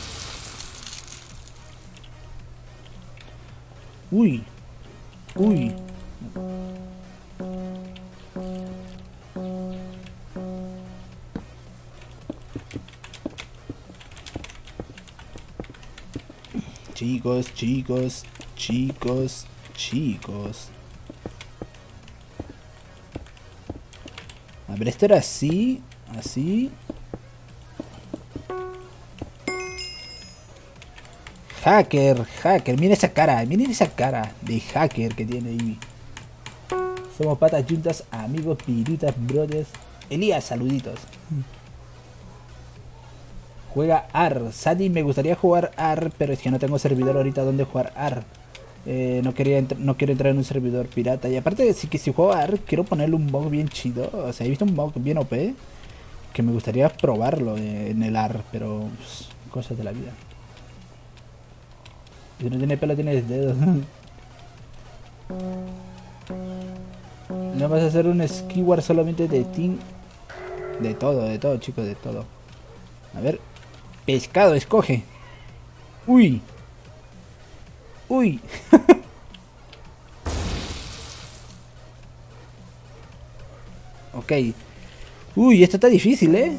Uy. Chicos. A ver, esto era así. Hacker. Miren esa cara de hacker que tiene ahí. Somos patas juntas, amigos, pirutas, brothers. Elías, saluditos. Juega AR. Sadi, me gustaría jugar AR, pero es que no tengo servidor ahorita donde jugar AR. No quiero entrar en un servidor pirata. Y aparte, si juego AR, quiero ponerle un bug bien chido. O sea, he visto un bug bien OP que me gustaría probarlo en el AR, pero pues, cosas de la vida. Si no tiene pelo, tiene dedos. No vas a hacer un skyward solamente de team. De todo, chicos, de todo. A ver. Pescado, escoge. Uy. Uy. Ok. Uy, esto está difícil, ¿eh?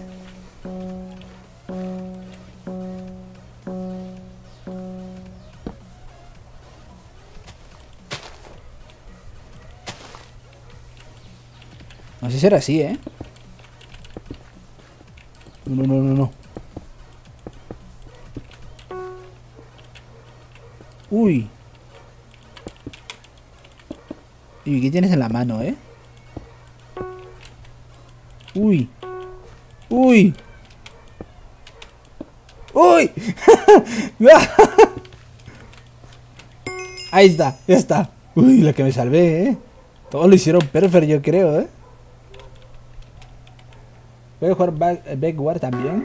No sé si era así, ¿eh? No, no, no, no. Uy. ¿Y qué tienes en la mano, eh? Uy. Uy. Uy. Ahí está, ya está. Uy, la que me salvé, eh. Todos lo hicieron perfecto, yo creo, eh. Voy a jugar backward también.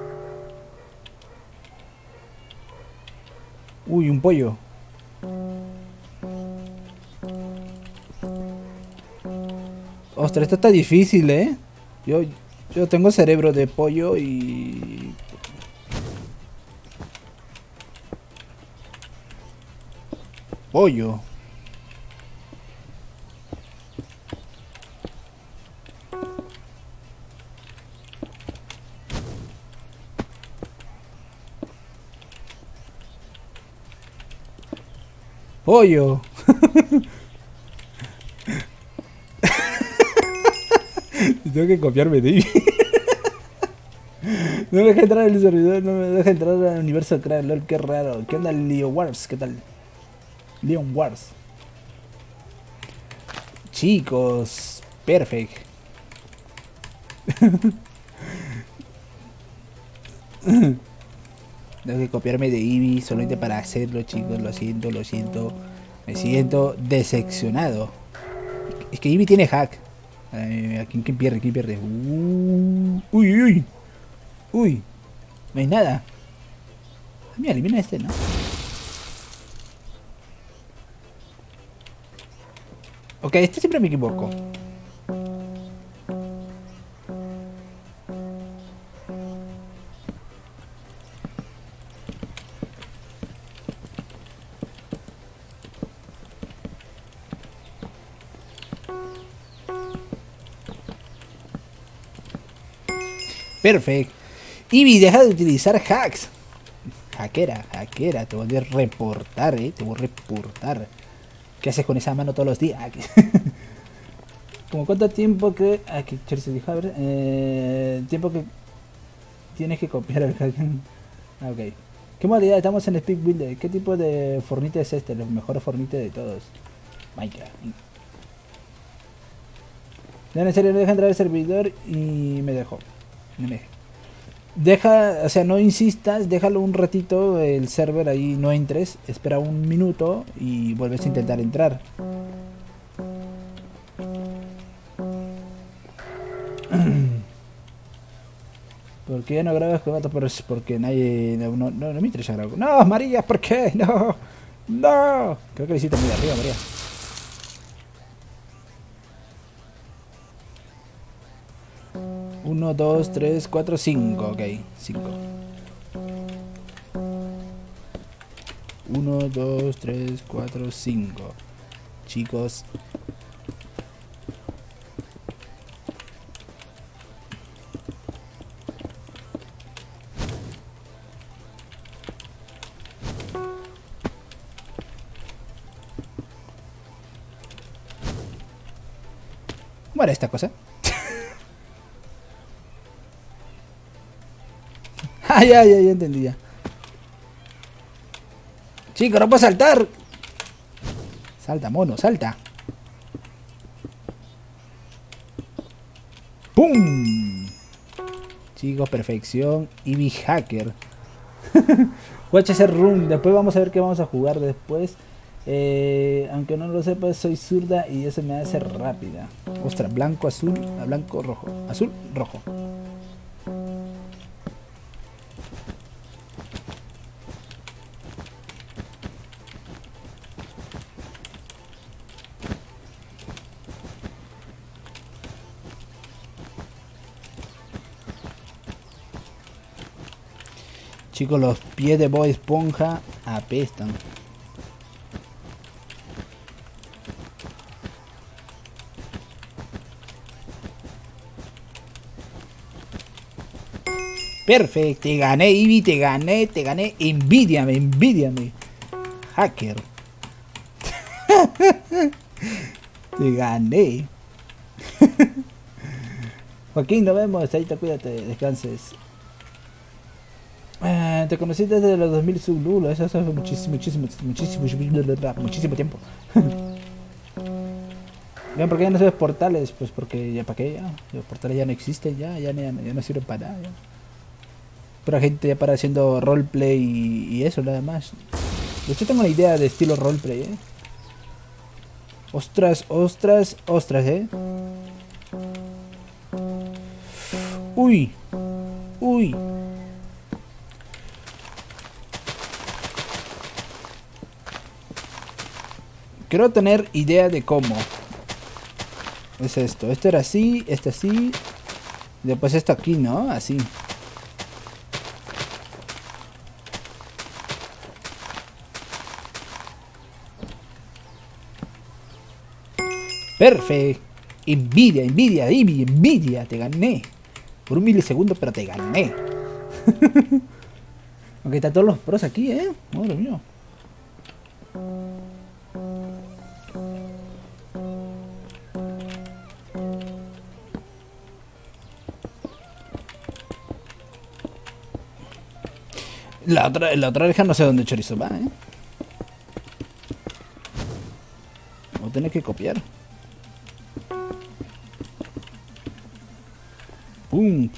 Uy, un pollo. Ostras, esto está difícil, ¿eh? Yo tengo cerebro de pollo y... Pollo. Pollo. Tengo que copiarme de ahí. No me deja entrar en el servidor, no me deja entrar al universo Crack, lol, qué raro. ¿Qué onda, Leon Wars? ¿Qué tal? Leon Wars. Chicos, perfect. Tengo que copiarme de Eevee solamente para hacerlo, chicos. Lo siento, lo siento. Me siento decepcionado. Es que Eevee tiene hack. ¿Quién pierde? ¿Quién pierde? Uy, uy. Uy. No hay nada. Mira, elimina este, ¿no? Ok, este siempre me equivoco. Perfecto. Eevee, deja de utilizar hacks. Hackera, te voy a reportar, te voy a reportar. ¿Qué haces con esa mano todos los días? ¿Como cuánto tiempo que... Aquí se dijo, a ver, tiempo que tienes que copiar el hack. Ok. ¿Qué modalidad? Estamos en Speed Builder. ¿Qué tipo de fornite es este? Los mejores fornites de todos. Minecraft. No, en serio, no deja entrar el servidor y me dejó. No me deja, o sea, no insistas, déjalo un ratito el server ahí, no entres, espera un minuto y vuelves a intentar entrar. ¿Por qué no grabas con gato? Pero es porque nadie, no me interesa grabar. No, María, ¿por qué? No, no. Creo que lo hiciste muy arriba, María. Uno, dos, tres, cuatro, cinco. Ok, 5. 1, 2, 3, 4, 5. Chicos. ¿Cómo era esta cosa? Ah, ya entendí ya. Chico, no puedo saltar. Salta, mono, salta. ¡Pum! Chicos, perfección. Eevee Hacker. Watch ese run. Después vamos a ver qué vamos a jugar después. Aunque no lo sepas, soy zurda y eso me hace rápida. Ostras, blanco, azul, blanco, rojo. Azul, rojo. Chicos, los pies de Bob Esponja apestan. Perfecto, te gané, Eevee, te gané. Envídiame. Hacker. Te gané. Joaquín, nos vemos. Ahí te cuídate, descanses. Te conociste desde los 2000 Zululo, eso hace muchísimo tiempo. Bien, ¿por qué ya no sabes portales? Pues porque ya para qué ya. Los portales ya no existen, ya no sirven para nada. Ya. Pura gente ya para haciendo roleplay y eso nada más. De hecho tengo una idea de estilo roleplay, Ostras, Uy. Quiero tener idea de cómo es esto. Esto era así, este así. Después esto aquí, ¿no? Así. Perfecto. Envidia. Te gané. Por un milisegundo, pero te gané. Aunque están todos los pros aquí, Madre mía. La otra oreja no sé dónde chorizo va, Voy a tener que copiar. Pum.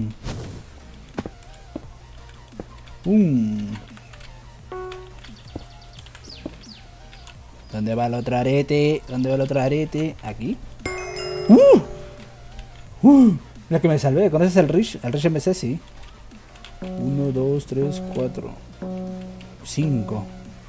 ¿Dónde va el otro arete? Aquí. La que me salvé. ¿Conoces el Rich? El Rich MC, sí. 1, 2, 3, 4, 5.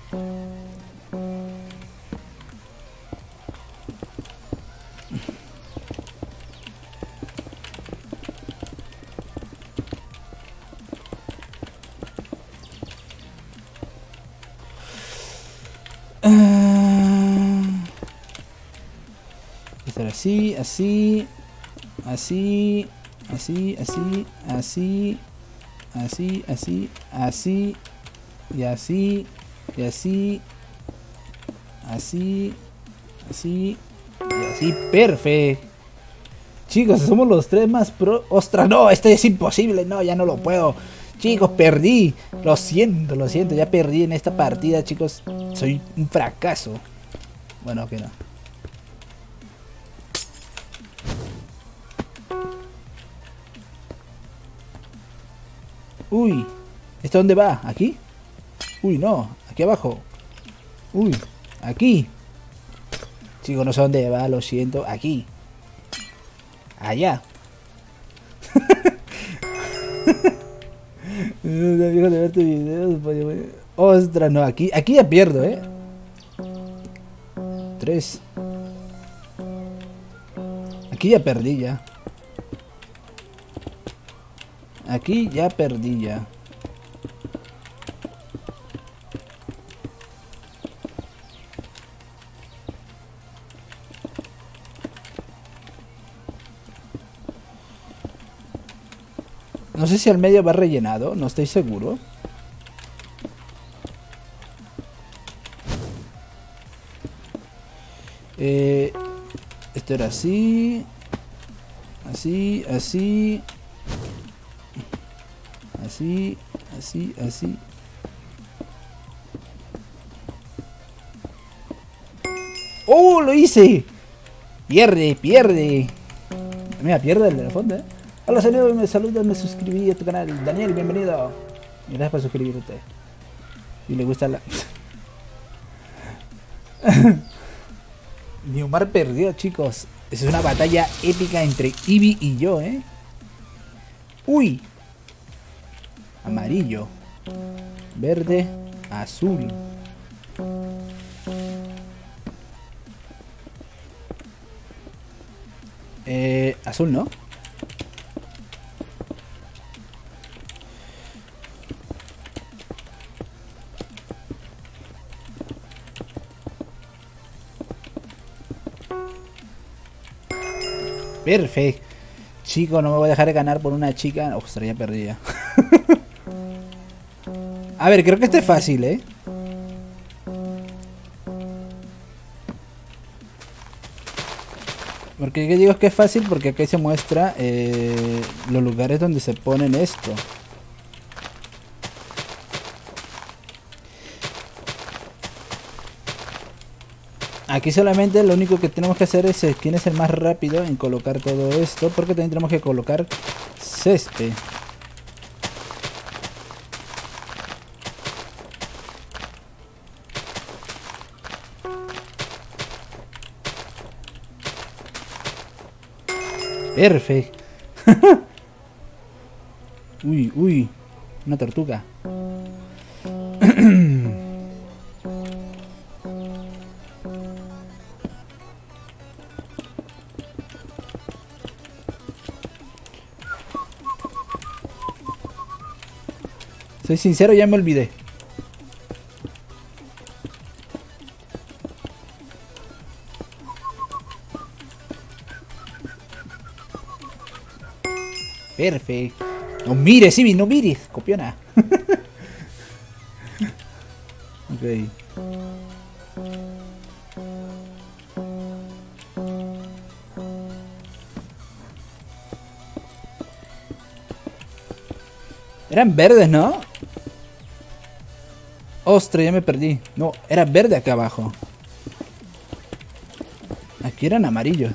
Estar así, así, así, así, así, así. Así, y así, y así, así, y así, perfecto. Chicos, somos los tres más pro. ¡Ostras, no! Esto es imposible, no, ya no lo puedo. Chicos, perdí. Lo siento, ya perdí en esta partida, chicos. Soy un fracaso. Bueno, que no. Uy, ¿esto dónde va? ¿Aquí? Uy, no, aquí abajo. Uy, aquí. Chicos, no sé dónde va, lo siento. Aquí. Allá. No dejo de ver tus videos. Ostras, no, aquí ya pierdo, 3. Aquí ya perdí ya. Aquí ya perdí ya. No sé si al medio va rellenado, no estoy seguro. Esto era así. Así. Así. ¡Oh, lo hice! Pierde. Mira, pierde el de la fonda, Hola, saludos, me saludas, me suscribí a tu canal. Daniel, bienvenido. Y gracias por suscribirte. Y le gusta la... Neomar perdió, chicos. Es una batalla épica entre Eevee y yo, Uy. Amarillo. Verde. Azul. Azul, ¿no? Perfecto. Chico, no me voy a dejar de ganar por una chica. Ostras, ya perdí. A ver, creo que este es fácil, Porque ¿qué digo que es fácil? Porque aquí se muestra los lugares donde se ponen esto. Aquí solamente lo único que tenemos que hacer es quién es el más rápido en colocar todo esto. Porque también tenemos que colocar césped. Perfecto. Uy, uy. Una tortuga. Soy sincero, ya me olvidé. Perfecto. No mires, Eevee, no mires, copiona. Ok. Eran verdes, ¿no? Ostras, ya me perdí. No, era verde acá abajo. Aquí eran amarillos.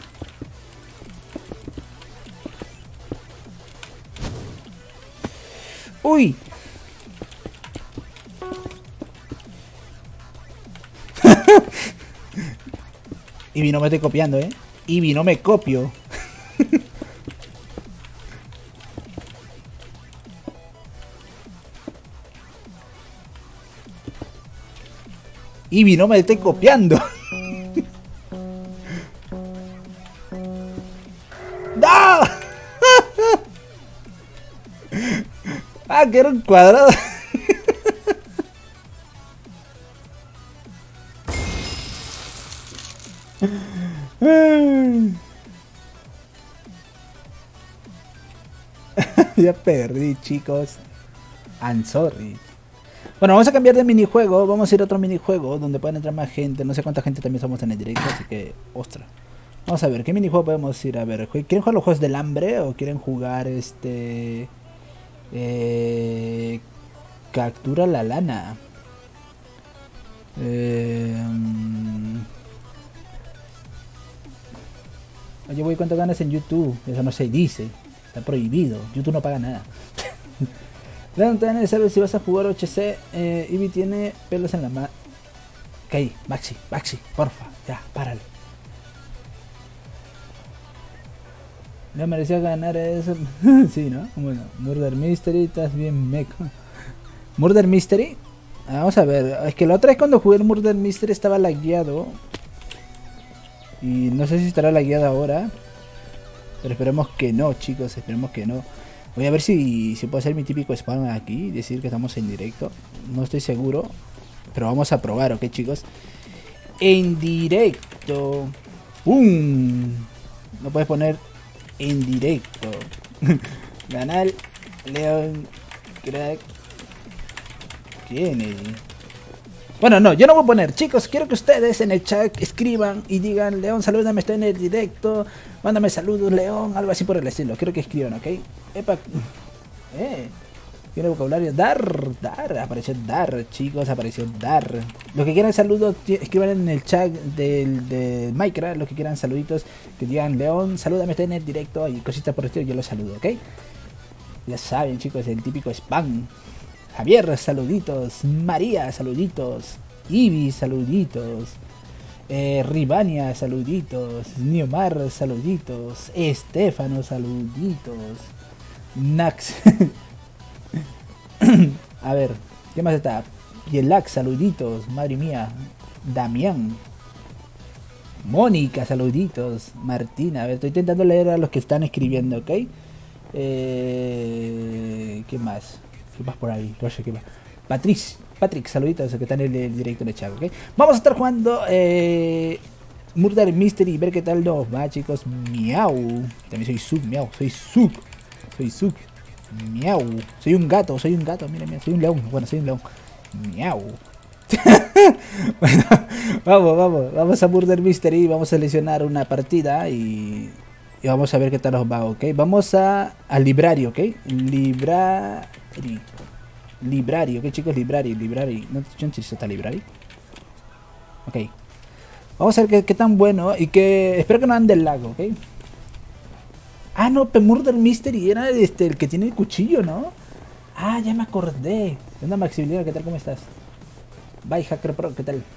¡Uy! Eevee, no me estoy copiando, Eevee, no me copio. Eevee, no me estoy copiando. ¡No! Ah, que era un cuadrado. Ya perdí, chicos. I'm sorry. Bueno, vamos a cambiar de minijuego. Vamos a ir a otro minijuego donde pueden entrar más gente. No sé cuánta gente también somos en el directo, así que... Ostras. Vamos a ver, ¿qué minijuego podemos ir a ver? ¿Quieren jugar los juegos del hambre o quieren jugar captura la lana? Oye, voy, ¿cuánto ganas en YouTube? Eso no se dice. Está prohibido. YouTube no paga nada. Leon, te saber si vas a jugar HC. Eevee tiene pelos en la mano. Ok, Maxi, porfa. Ya, párale. No merecía ganar eso. Sí, ¿no? Bueno, Murder Mystery, estás bien meco. Murder Mystery. Vamos a ver. Es que la otra vez cuando jugué el Murder Mystery estaba lagueado. Y no sé si estará lagueado ahora. Pero esperemos que no, chicos. Esperemos que no. Voy a ver si puedo hacer mi típico spam aquí. Decir que estamos en directo. No estoy seguro. Pero vamos a probar, ¿ok, chicos? En directo. ¡Bum! No puedes poner en directo. Canal Leon Crack Kennedy. Bueno, no, yo no voy a poner. Chicos, quiero que ustedes en el chat escriban y digan: León, salúdame, estoy en el directo. Mándame saludos, León, algo así por el estilo. Quiero que escriban, ¿ok? Epa. Tiene vocabulario. Dar. Apareció Dar, chicos. Apareció Dar. Los que quieran saludos, escriban en el chat de Minecraft. Los que quieran saluditos, que digan León, salúdame, estoy en el directo. Y cositas por el estilo, yo los saludo, ¿ok? Ya saben, chicos, el típico spam. Javier, saluditos. María, saluditos. Ibi, saluditos. Ribania, saluditos. Niomar, saluditos. Estefano, saluditos. Nax. A ver, ¿qué más está? Pielac, saluditos. Madre mía. Damián. Mónica, saluditos. Martina, a ver, estoy intentando leer a los que están escribiendo, ¿ok? ¿Qué más? ¿Qué más por ahí? No sé qué más. Patrick, saluditos, que están en el directo de chat, ¿ok? Vamos a estar jugando Murder Mystery, ver qué tal nos va, chicos. Miau. También soy Suk, miau. Soy Suk. Miau. Soy un gato, mira, soy un león. Bueno, soy un león. Miau. Bueno, vamos a Murder Mystery, vamos a seleccionar una partida y vamos a ver qué tal nos va, ¿ok? Vamos al librario, ¿ok? Librario, ¿ok, chicos? Librario. No sé si está librario. Ok. Vamos a ver qué tan bueno y que... Espero que no ande el lago, ¿ok? Ah, no, Murder Mystery era el que tiene el cuchillo, ¿no? Ah, ya me acordé. ¿Qué onda, Maximiliano? ¿Qué tal? ¿Cómo estás? Bye, Hacker Pro, ¿qué tal?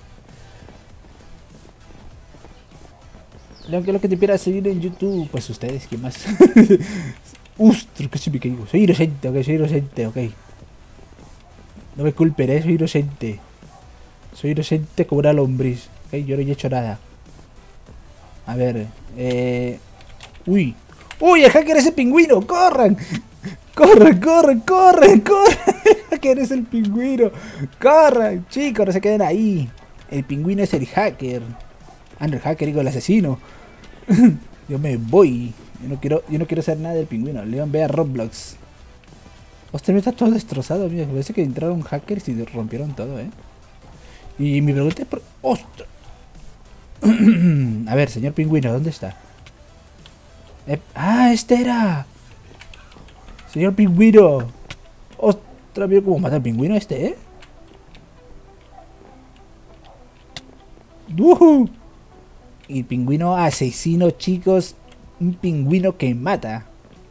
León, ¿qué es lo que te quiera seguir en YouTube? Pues ustedes, ¿qué más? Ustras, ¿qué se me caigo? Soy inocente, ok. No me culpen, soy inocente. Soy inocente como una lombriz, ok, yo no he hecho nada. A ver, Uy, el hacker es el pingüino, corran. ¡Corre! ¡El hacker es el pingüino! ¡Corran! Chicos, no se queden ahí. El pingüino es el hacker. Ah, no, el hacker, digo, el asesino. Yo me voy. Yo no quiero saber nada del pingüino. León, ve a Roblox. Hostia, está todo destrozado, mira. Parece que entraron hackers y rompieron todo, Y mi pregunta es por... ¡Ostras! A ver, señor pingüino, ¿dónde está? ¡Ah, este era! Señor pingüino. Ostras, mira cómo mata el pingüino este, Y pingüino asesino, chicos. Un pingüino que mata.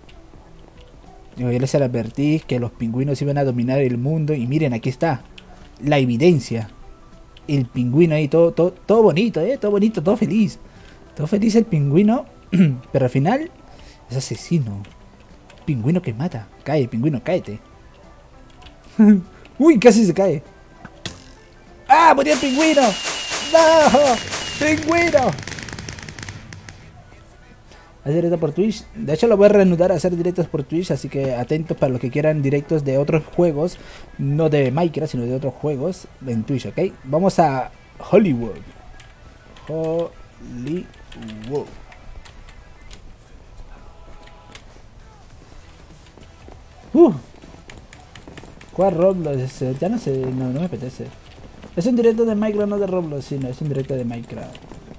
Yo les advertí que los pingüinos iban a dominar el mundo. Y miren, aquí está la evidencia. El pingüino ahí, todo bonito, todo bonito, todo feliz. Todo feliz el pingüino. Pero al final es asesino. Pingüino que mata. Cae, pingüino, cáete. Uy, casi se cae. ¡Ah, murió el pingüino! ¡No! ¡Pingüino! Hacer directo por Twitch. De hecho lo voy a reanudar a hacer directos por Twitch. Así que atentos para los que quieran directos de otros juegos. No de Minecraft, sino de otros juegos en Twitch, ¿ok? Vamos a Hollywood. ¿Cuál Roblox? Ya no sé, no me apetece. Es un directo de Minecraft, no de Roblox, sino es un directo de Minecraft.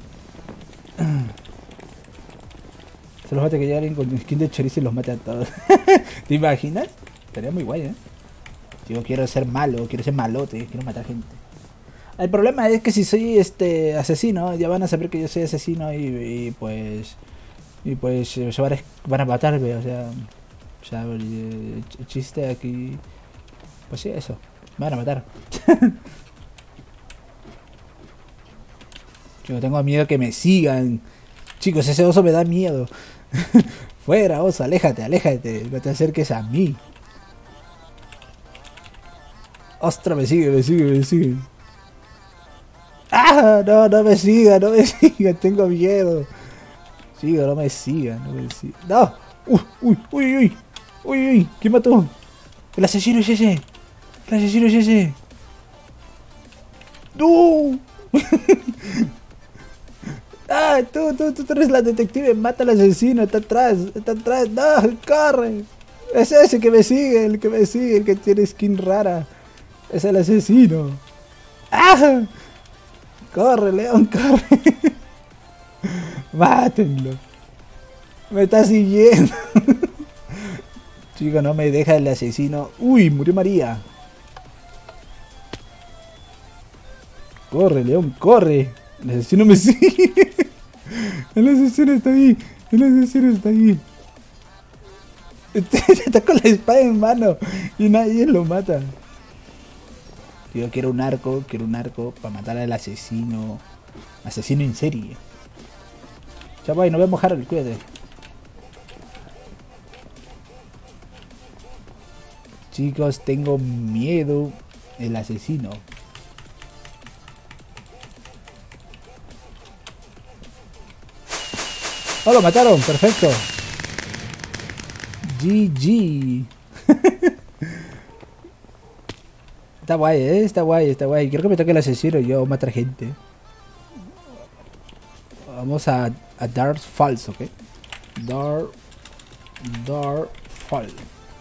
Solo falta que llegue alguien con skin de chorizo y los mate a todos. ¿Te imaginas? Estaría muy guay, Yo quiero ser malo, quiero ser malote, quiero matar gente. El problema es que si soy asesino, ya van a saber que yo soy asesino y pues se van a matarme, o sea, el chiste aquí, pues sí, eso, me van a matar. Yo tengo miedo que me sigan. Chicos, ese oso me da miedo. Fuera, oso, aléjate, no te acerques a mí. Ostras, me sigue. ¡Ah! No me sigan, tengo miedo. Chico, no me sigan. ¡No! ¡Uy! ¿Quién mató? El asesino es ese. ¡No! ¡Ah! Tú eres la detective, mata al asesino, está atrás, ¡no! ¡Corre! Es ese que me sigue, el que tiene skin rara. Es el asesino. ¡Ah! ¡Corre, León, corre! ¡Mátenlo! Me está siguiendo. Chico, no me deja el asesino. Uy, murió María. Corre, León, corre. El asesino me sigue. El asesino está ahí. El asesino está ahí. Está con la espada en mano y nadie lo mata. Yo quiero un arco para matar al asesino. Asesino en serie. Chaval, nos vemos, Harold, cuídate. Chicos, tengo miedo. El asesino. ¡Oh, lo mataron! ¡Perfecto! GG. Está guay, está guay, está guay. Quiero que me toque el asesino y yo matar gente. Vamos a Dark Falls, ¿ok? Dark Fall.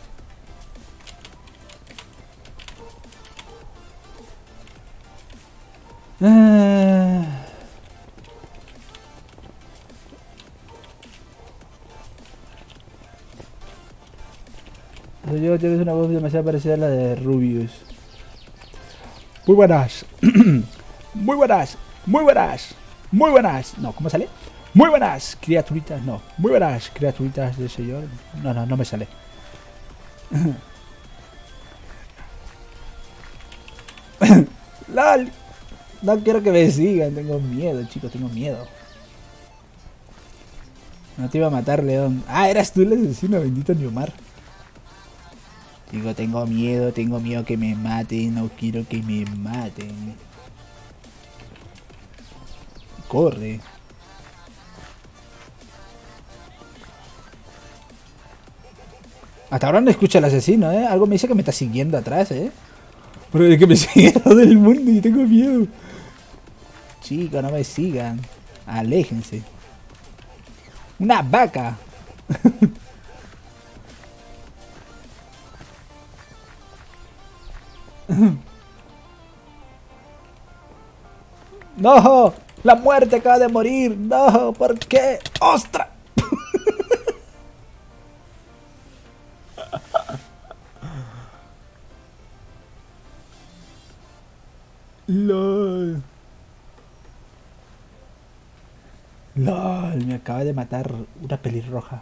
Yo tienes una voz demasiado parecida a la de Rubius. Muy buenas. Muy buenas. Muy buenas. Muy buenas. No, ¿cómo sale? Muy buenas criaturitas. No, muy buenas criaturitas de señor. No me sale. LOL. No quiero que me sigan. Tengo miedo, chicos. Tengo miedo. No te iba a matar, León. Ah, eras tú el asesino. Bendito Neomar. Digo, tengo miedo que me maten, no quiero que me maten. Corre. Hasta ahora no escucha al asesino, ¿eh? Algo me dice que me está siguiendo atrás, ¿eh? Pero es que me sigue todo el mundo y tengo miedo. Chicos, no me sigan. Aléjense. Una vaca. ¡No! ¡La muerte acaba de morir! ¡No! ¿Por qué? ¡Ostras! LOL. LOL, me acaba de matar una pelirroja.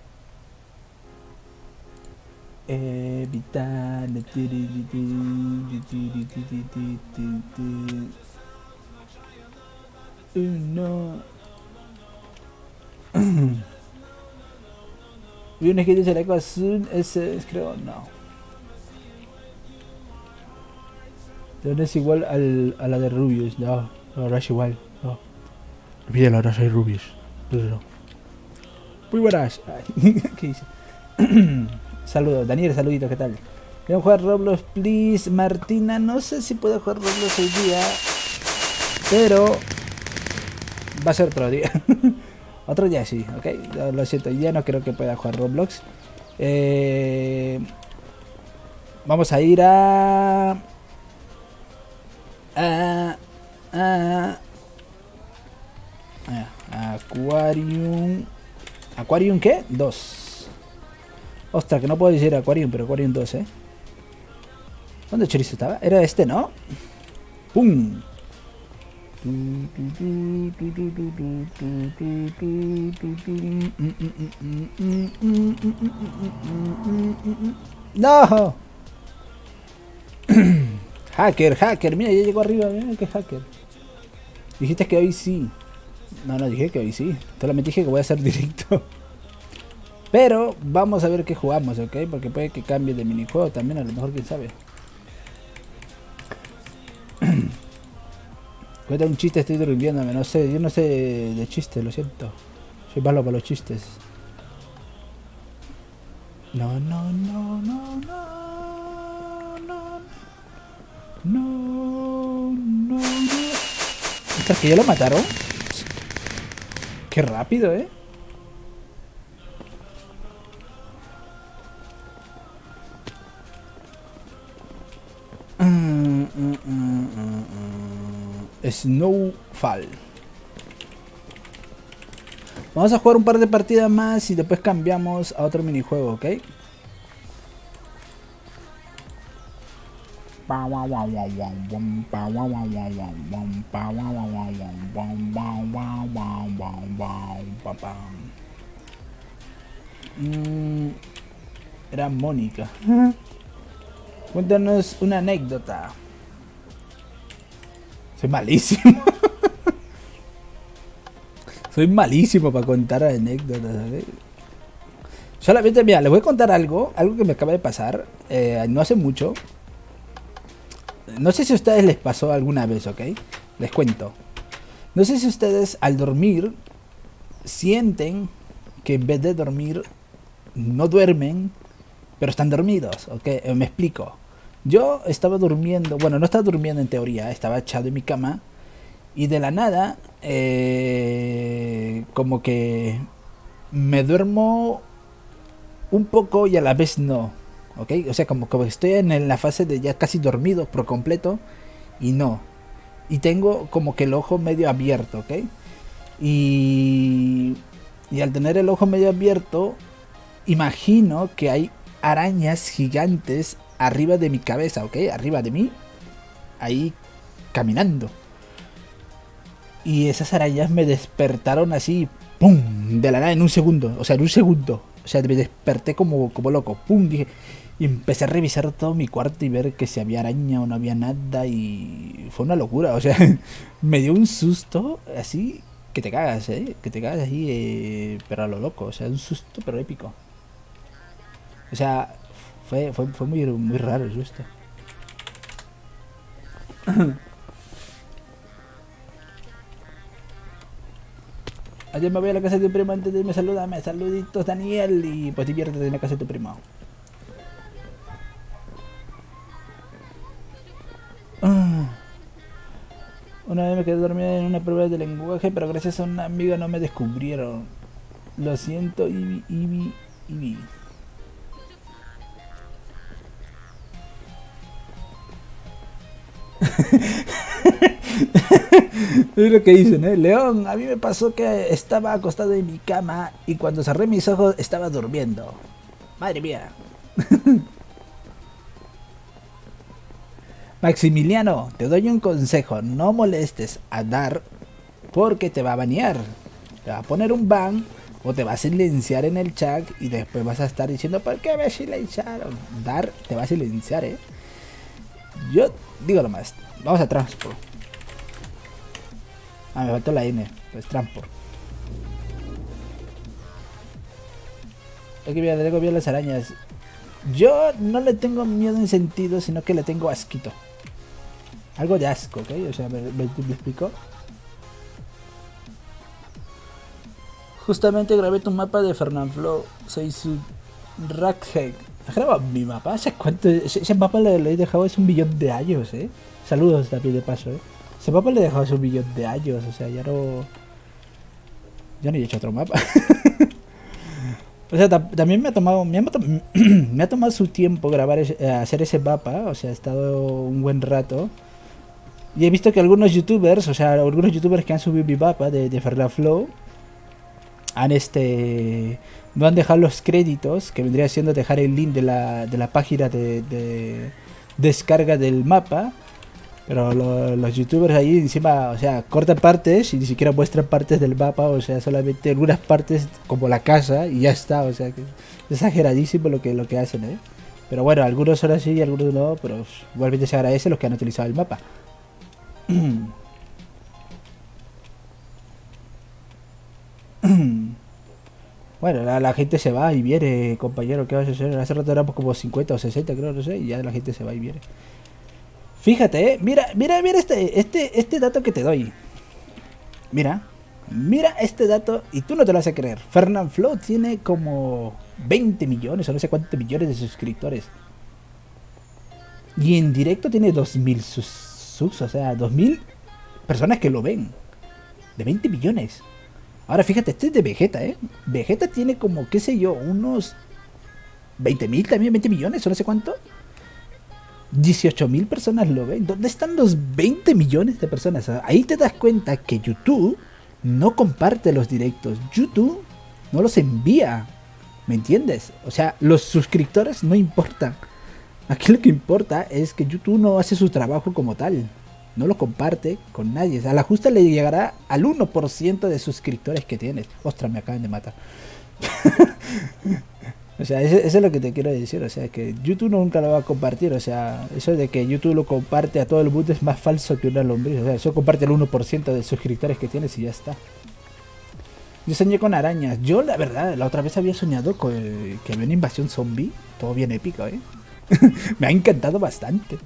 Evitar. No. Vi un skin de chaleco azul. Ese es, creo, no. No es igual a la de Rubius. No, no es igual. No. Olvídalo, ahora soy Rubius. No. Muy buenas. ¿Qué dice? Saludos, Daniel, saludito, ¿qué tal? Quiero jugar Roblox, please. Martina, no sé si puedo jugar Roblox hoy día, pero va a ser otro día. Otro día sí, ok. Lo siento, ya no creo que pueda jugar Roblox. Vamos a ir a Aquarium. ¿Aquarium qué? 2. Ostras, que no puedo decir Aquarium, pero Aquarium 2, ¿eh? ¿Dónde chorizo estaba? Era este, ¿no? ¡Pum! ¡No! Hacker, mira, ya llegó arriba, mira que hacker. Dijiste que hoy sí. No dije que hoy sí. Solamente dije que voy a hacer directo. Pero vamos a ver qué jugamos, ¿ok? Porque puede que cambie de minijuego también, a lo mejor, quién sabe. Cuenta un chiste, estoy durmiéndome, no sé, yo no sé de chistes, lo siento. Soy malo para los chistes. No. ¿Es que ya lo mataron? Qué rápido, ¿eh? Snowfall. Vamos a jugar un par de partidas más y después cambiamos a otro minijuego, ¿ok? Era Mónica. Cuéntanos una anécdota. Soy malísimo. Soy malísimo para contar anécdotas, ¿sabes? Solamente, mira, les voy a contar algo que me acaba de pasar, no hace mucho. No sé si a ustedes les pasó alguna vez, ¿ok? Les cuento. No sé si ustedes al dormir sienten que en vez de dormir no duermen, pero están dormidos, ¿ok? Me explico. Yo estaba durmiendo, bueno, no estaba durmiendo en teoría, estaba echado en mi cama y de la nada, como que me duermo un poco y a la vez no, ¿ok? O sea, como que estoy en la fase de ya casi dormido por completo y no. Y tengo como que el ojo medio abierto, ¿ok? Y al tener el ojo medio abierto, imagino que hay arañas gigantes arriba de mi cabeza, ¿ok? Arriba de mí, ahí caminando. Y esas arañas me despertaron así, ¡pum! De la nada en un segundo, o sea, en un segundo. O sea, me desperté como loco, ¡pum! Dije, y empecé a revisar todo mi cuarto y ver que si había araña o no había nada y fue una locura, o sea, me dio un susto así que te cagas, que te cagas así, pero a lo loco, o sea, un susto pero épico. O sea, fue muy raro el susto. Ayer me voy a la casa de tu primo antes de irme, salúdame, saluditos Daniel y pues diviértete en la casa de tu primo. Una vez me quedé dormida en una prueba de lenguaje, pero gracias a una amiga no me descubrieron. Lo siento, Ibi. Es lo que dicen, León, a mí me pasó que estaba acostado en mi cama y cuando cerré mis ojos estaba durmiendo. Madre mía. Maximiliano, te doy un consejo, no molestes a Dar porque te va a banear. Te va a poner un ban o te va a silenciar en el chat y después vas a estar diciendo ¿por qué me silenciaron? Dar te va a silenciar, Yo digo nomás, vamos a transport. Ah, me faltó la N, pues transport. Hay que ver las arañas. Yo no le tengo miedo en sentido, sino que le tengo asquito. Algo de asco, ¿ok? O sea, ¿me explico? Justamente grabé tu mapa de Fernanfloo. Soy su Rackhead. ¿Has grabado mi mapa? ¿Hace cuánto? Ese mapa lo he dejado hace 1 billón de años, Saludos también de paso, Ese mapa lo he dejado hace 1 billón de años, o sea, ya no... Ya no he hecho otro mapa. O sea, también me ha tomado su tiempo grabar, hacer ese mapa, o sea, ha estado un buen rato. Y he visto que algunos youtubers que han subido mi mapa de Fernanfloo no han dejado los créditos, que vendría siendo dejar el link de la página de descarga del mapa. Pero los youtubers ahí encima, o sea, cortan partes y ni siquiera muestran partes del mapa, o sea, solamente algunas partes como la casa y ya está, o sea, que es exageradísimo lo que hacen, Pero bueno, algunos son así y algunos no, pero igualmente se agradece los que han utilizado el mapa. Bueno, la gente se va y viene, compañero, ¿qué vas a hacer? Hace rato éramos como 50 o 60, creo, no sé, y ya la gente se va y viene. Fíjate, mira este dato que te doy. Mira este dato y tú no te lo vas a creer. Fernanfloo tiene como 20 millones o no sé cuántos millones de suscriptores. Y en directo tiene 2000 subs, o sea, 2000 personas que lo ven. De 20 millones. Ahora fíjate, este es de Vegeta, Vegeta tiene como, qué sé yo, unos 20.000 también, 20 millones o no sé cuánto. 18.000 personas lo ven. ¿Dónde están los 20 millones de personas? Ahí te das cuenta que YouTube no comparte los directos. YouTube no los envía. ¿Me entiendes? O sea, los suscriptores no importan. Aquí lo que importa es que YouTube no hace su trabajo como tal. No lo comparte con nadie. A la justa le llegará al 1% de suscriptores que tienes. Ostras, me acaban de matar. O sea, eso es lo que te quiero decir. O sea, que YouTube nunca lo va a compartir. O sea, eso de que YouTube lo comparte a todo el mundo es más falso que una lombriz. O sea, eso comparte el 1% de suscriptores que tienes y ya está. Yo soñé con arañas. Yo, la verdad, la otra vez había soñado con que había una invasión zombie. Todo bien épico, ¿eh? Me ha encantado bastante.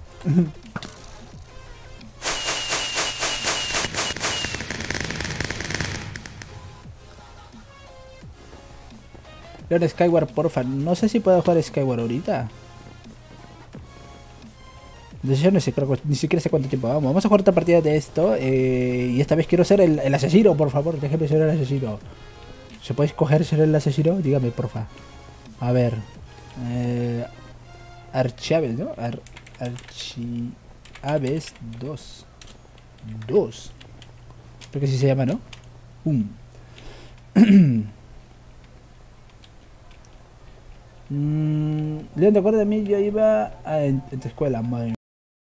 Leon Skyward, porfa. No sé si puedo jugar Skyward ahorita. Yo no sé, creo, ni siquiera sé cuánto tiempo vamos. Vamos a jugar otra partida de esto. Y esta vez quiero ser el asesino, por favor. Déjeme ser el asesino. ¿Se puede escoger ser el asesino? Dígame, porfa. A ver. Archiaves, ¿no? Archiaves 2. 2. Creo que así se llama, ¿no? León, ¿te acuerdas de mí? Yo iba en tu escuela, madre.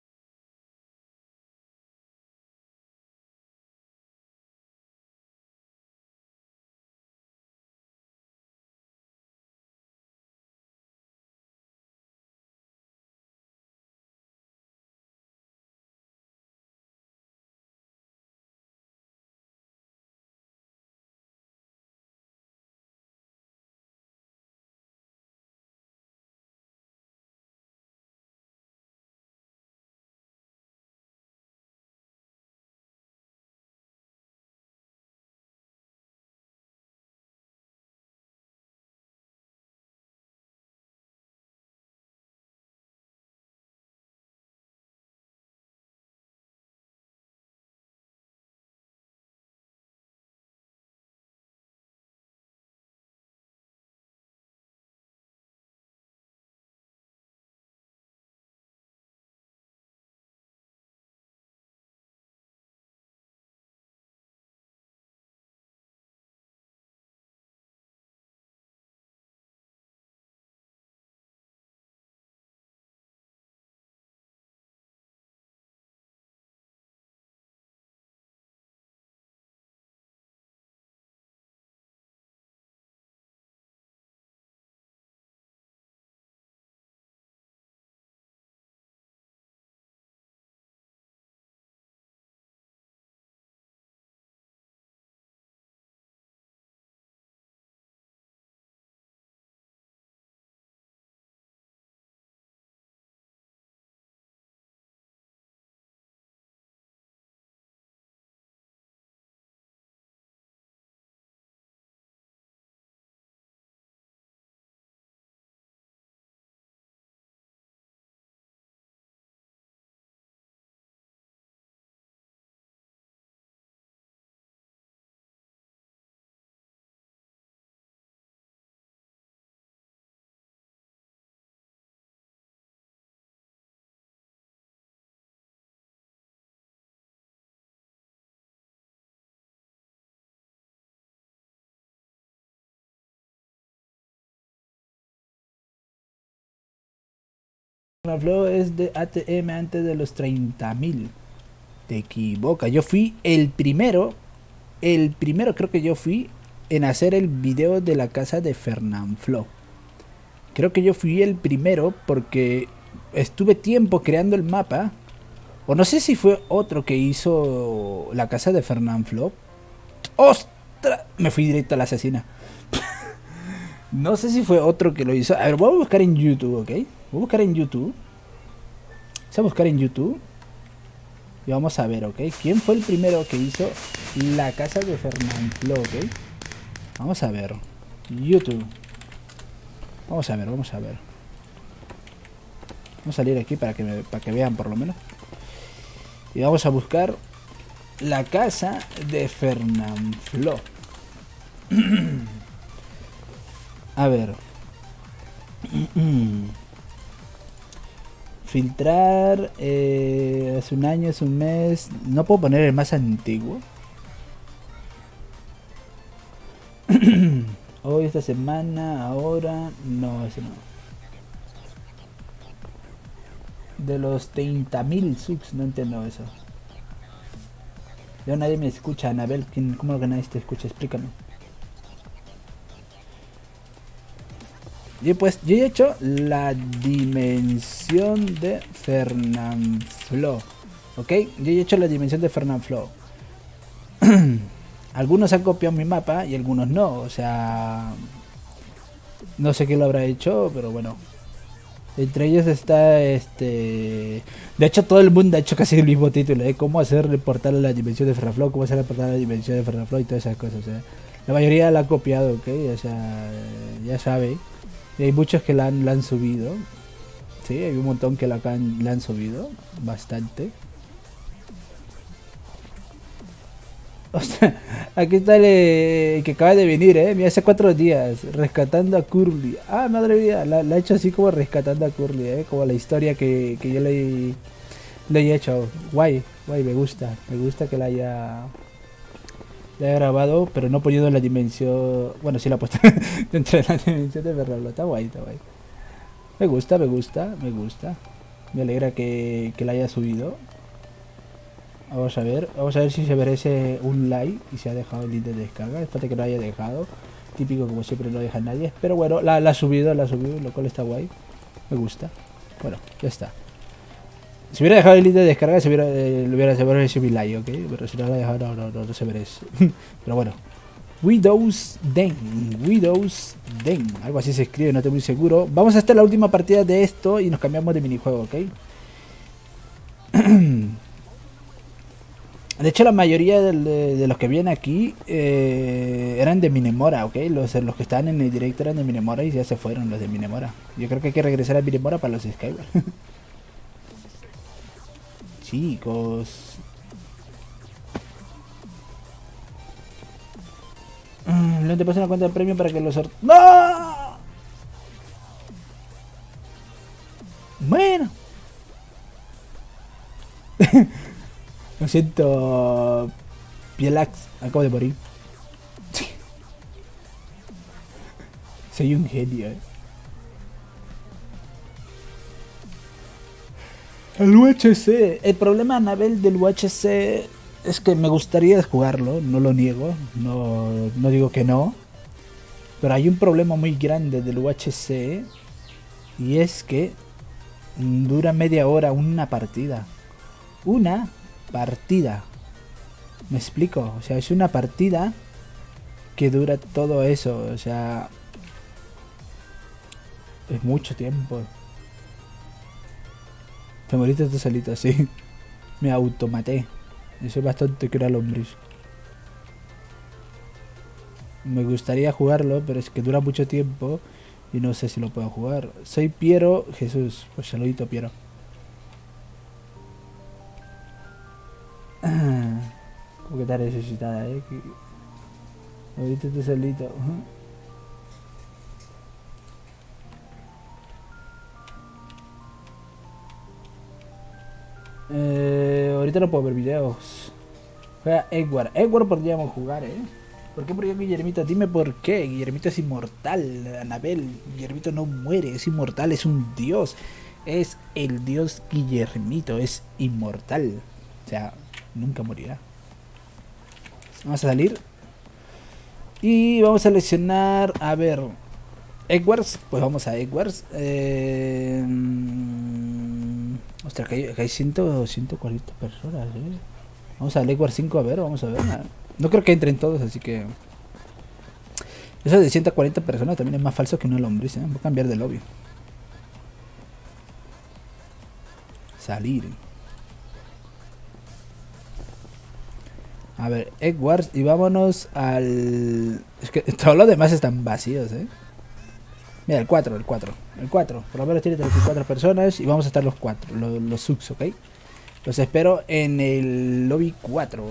Flow es de ATM antes de los 30.000. Te equivocas. Yo fui el primero creo que yo fui en hacer el video de la casa de Fernanfloo. Creo que yo fui el primero porque estuve tiempo creando el mapa. O no sé si fue otro que hizo la casa de Fernanfloo. ¡Ostras! Me fui directo a la asesina. No sé si fue otro que lo hizo. A ver, voy a buscar en YouTube, ¿ok? Voy a buscar en YouTube. Vamos a buscar en YouTube. Y vamos a ver, ¿ok? ¿Quién fue el primero que hizo la casa de Fernanfloo, ok? Vamos a ver. YouTube. Vamos a ver, vamos a ver. Vamos a salir aquí para que vean por lo menos. Y vamos a buscar la casa de Fernanfloo. A ver. Filtrar. Hace un año, hace un mes. No puedo poner el más antiguo. Hoy, esta semana, ahora. No, ese no. de los 30.000 subs, no entiendo eso. Ya nadie me escucha, Anabel, ¿cómo que nadie te escucha? Explícame. Y pues yo he hecho la dimensión de Fernanfloo, ¿ok? Yo he hecho la dimensión de Fernanfloo. Algunos han copiado mi mapa y algunos no, o sea... No sé quién lo habrá hecho, pero bueno. Entre ellos está De hecho todo el mundo ha hecho casi el mismo título, ¿eh? Cómo hacer reportar la dimensión de Fernanfloo, cómo hacer reportar la dimensión de Fernanfloo y todas esas cosas, o sea... La mayoría la ha copiado, ¿ok? O sea, ya sabe. Y hay muchos que la han subido. Sí, hay un montón que la han subido. Bastante. O sea, aquí está el que acaba de venir, mira, hace 4 días. Rescatando a Curly. Ah, madre mía, la he hecho así como rescatando a Curly, como la historia que yo le he hecho. Guay, me gusta. Me gusta que la haya grabado, pero no poniendo la dimensión. Bueno, sí la he puesto dentro de la dimensión de Fernanfloo. Está guay, está guay. Me gusta. Me alegra que la haya subido. Vamos a ver si se merece un like y se ha dejado el link de descarga. Espérate que no haya dejado. Típico, como siempre, no deja nadie. Pero bueno, la ha subido, lo cual está guay. Me gusta. Bueno, ya está. Si hubiera dejado el link de descarga, se hubiera recibido mi like, ¿ok? Pero si no lo ha dejado, no se merece. Pero bueno. Widow's Den. Algo así se escribe, no estoy muy seguro. Vamos a estar la última partida de esto y nos cambiamos de minijuego, ¿ok? De hecho, la mayoría de los que vienen aquí eran de Minemora, ¿ok? Los que estaban en el directo eran de Minemora y ya se fueron los de Minemora. Yo creo que hay que regresar a Minemora para los Skyward. Chicos. No te paso una cuenta de premio para que los ¡no! Bueno. Lo siento, Pielax, acabo de morir. Soy un genio, El UHC. El problema, Anabel, del UHC es que me gustaría jugarlo, no lo niego, no digo que no. Pero hay un problema muy grande del UHC y es que dura media hora una partida. Una partida. ¿Me explico? O sea, es una partida que dura todo eso. O sea, es mucho tiempo. Te moriste tú solito, sí. Me automaté. Yo soy bastante cruel al lombriz. Me gustaría jugarlo, pero es que dura mucho tiempo y no sé si lo puedo jugar. Soy Piero Jesús. Pues saludito, Piero. Como que está necesitada, ahorita tú solito. Ahorita no puedo ver videos. Juega Edward podríamos jugar, ¿Por qué? Porque Guillermito, dime por qué. Guillermito es inmortal, Anabel. Guillermito no muere, es inmortal, es un dios. Es el dios Guillermito, es inmortal. O sea, nunca morirá. Vamos a salir. Y vamos a seleccionar, a ver, Edwards. Pues vamos a Edwards. Ostras, que hay 140 personas, Vamos a Edwards 5, a ver, vamos a ver. No creo que entren todos, así que... Eso de 140 personas también es más falso que una lombriz, Voy a cambiar de lobby. Salir. A ver, Edwards y vámonos al... Es que todos los demás están vacíos, Mira, el 4. Por lo menos tiene 34 personas y vamos a estar los 4, los subs, ¿ok? Los espero en el lobby 4.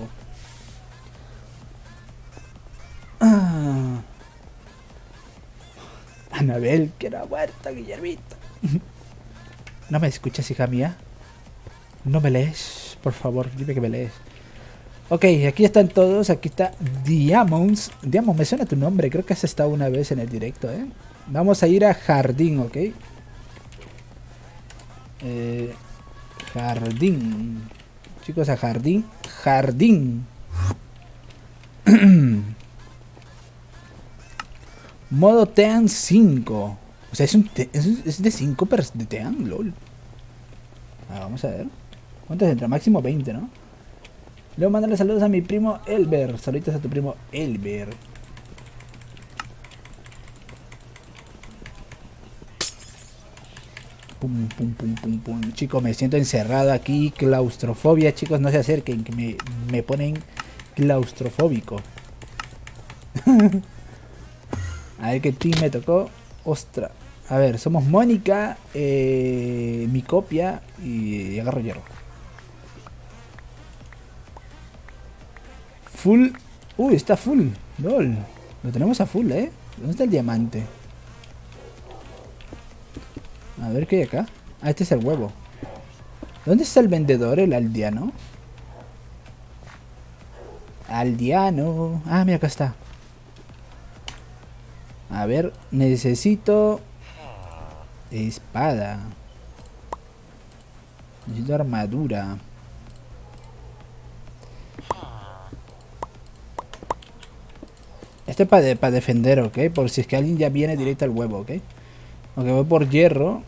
Anabel, que era muerta, Guillermito. ¿No me escuchas, hija mía? ¿No me lees? Por favor, dime que me lees. Ok, aquí están todos. Aquí está Diamonds. Diamonds, me suena tu nombre. Creo que has estado una vez en el directo, Vamos a ir a Jardín, ¿ok? Jardín. Chicos, a jardín. Jardín. Modo Tean 5. O sea, es de 5 de Tean, lol. Vamos a ver. ¿Cuántos entra? Máximo 20, ¿no? Luego mandarle saludos a mi primo Elber. Saluditos a tu primo Elber. Pum, pum, pum, pum, pum. Chicos, me siento encerrado aquí. Claustrofobia, chicos, no se acerquen, que me ponen claustrofóbico. A ver qué team me tocó. Ostras. A ver, somos Mónica, mi copia y agarro hierro. Full. Uy, está full. LOL. Lo tenemos a full, ¿eh? ¿Dónde está el diamante? A ver qué hay acá. Ah, este es el huevo. ¿Dónde está el vendedor, el aldeano? Aldeano. Ah, mira, acá está. A ver, necesito... espada. Necesito armadura. Este es para defender, ¿ok? Por si es que alguien ya viene directo al huevo, ¿ok? Ok, voy por hierro.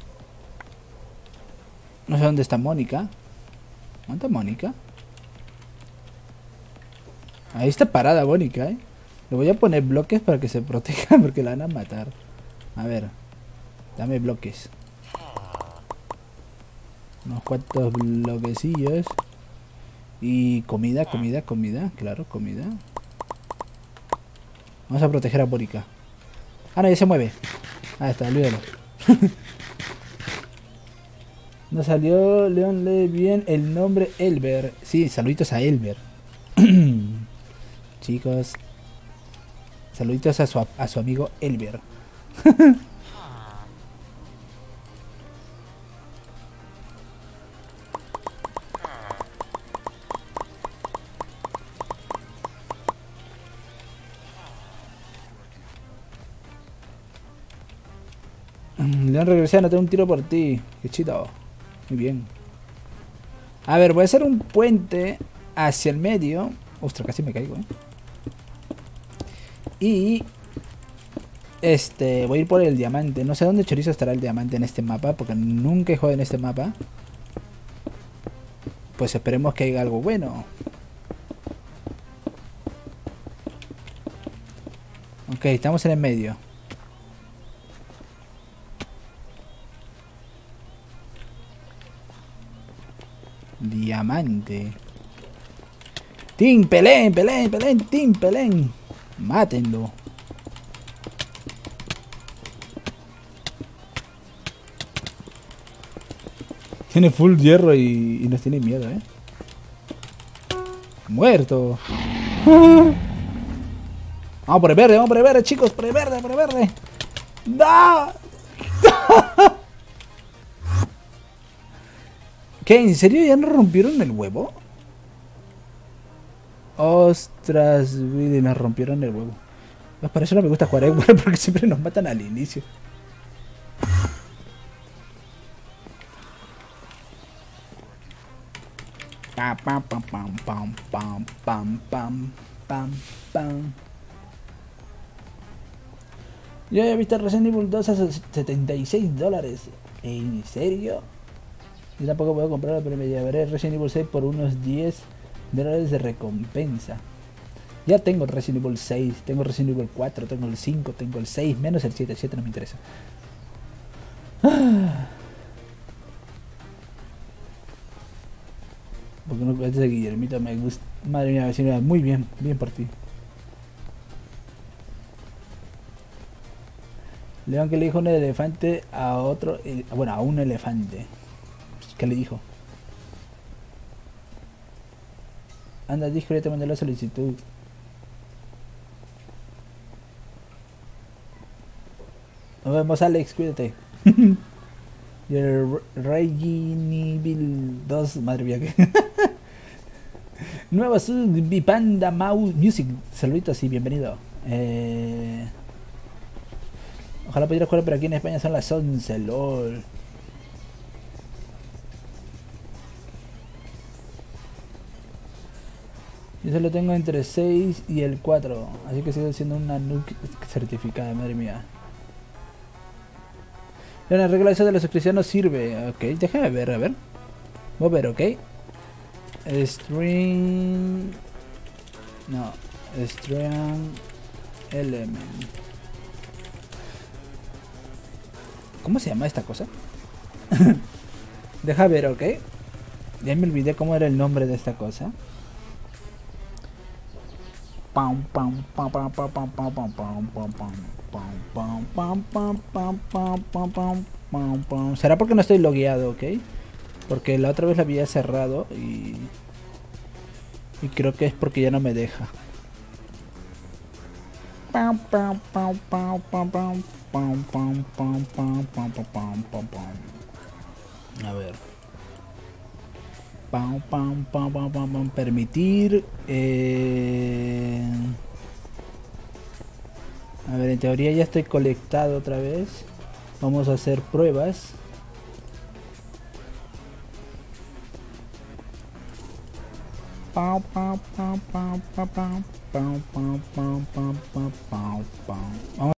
No sé dónde está Mónica. ¿Dónde está Mónica? Ahí está parada Mónica, ¿eh? Le voy a poner bloques para que se proteja porque la van a matar. A ver. Dame bloques. Unos cuantos bloquecillos. Y comida. Claro, comida. Vamos a proteger a Mónica. Ah, no, ya se mueve. Ah, está, olvídalo. Nos salió, León, lee bien el nombre Elber. Sí, saluditos a Elber. Chicos. Saluditos a su amigo Elber. León, regresé, no tengo un tiro por ti. Qué chido. Muy bien. A ver, voy a hacer un puente hacia el medio. Ostras, casi me caigo, Y... voy a ir por el diamante. No sé dónde chorizo estará el diamante en este mapa, porque nunca he jugado en este mapa. Pues esperemos que haya algo bueno. Ok, estamos en el medio. Diamante. Team Pelén, Team Pelén. Mátenlo. Tiene full hierro y nos tiene miedo, ¿eh? Muerto. Vamos por el verde, chicos, por el verde. ¡No! ¿Qué? ¿En serio ya nos rompieron el huevo? Ostras, y nos rompieron el huevo. Pues para eso no me gusta jugar porque siempre nos matan al inicio. Pam, pam, pam, pam, pam, pam, pam, pam, pam, pam. Yo he visto Resident Evil 2 a $76. ¿En serio? Yo tampoco puedo comprarlo, pero me llevaré Resident Evil 6 por unos $10 de recompensa. Ya tengo Resident Evil 6, tengo Resident Evil 4, tengo el 5, tengo el 6, menos el 7. El 7 no me interesa. Porque no puedes seguir, Guillermito, me gusta. Madre mía, vecino, muy bien, bien por ti. León, que le dijo un elefante a otro, bueno, a un elefante. ¿Qué le dijo? Anda, Discord, ya te mandé la solicitud. Nos vemos, Alex, cuídate. Y el Regineville 2, madre mía, que. Nueva Bipanda Mouse Music, saluditos y bienvenido. Ojalá pudiera jugar, pero aquí en España son las 11, lol. Yo solo tengo entre 6 y el 4. Así que sigo siendo una nuke certificada, madre mía. La regla esa de la suscripción no sirve. Ok, déjame ver, a ver. Voy a ver, ok. String... No. String... Element. ¿Cómo se llama esta cosa? Deja ver, ok. Ya me olvidé cómo era el nombre de esta cosa. ¿Será porque no estoy logueado, ok? Porque la otra vez la había cerrado y creo que es porque ya no me deja. A ver. Permitir. A ver, en teoría ya estoy conectado otra vez. Vamos a hacer pruebas. Vamos.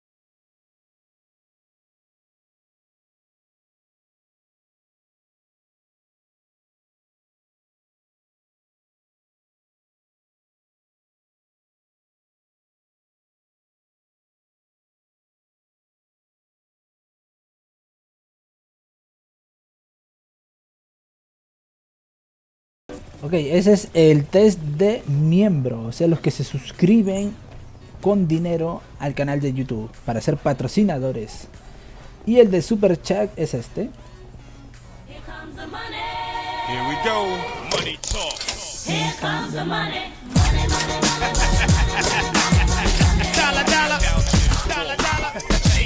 Ok, ese es el test de miembro, o sea, los que se suscriben con dinero al canal de YouTube para ser patrocinadores. Y el de Super Chat es este. Here comes the money. Here we go. Money talk. Here comes the money. Money, money, money, money. Dollar, dollar. Dollar, dollar.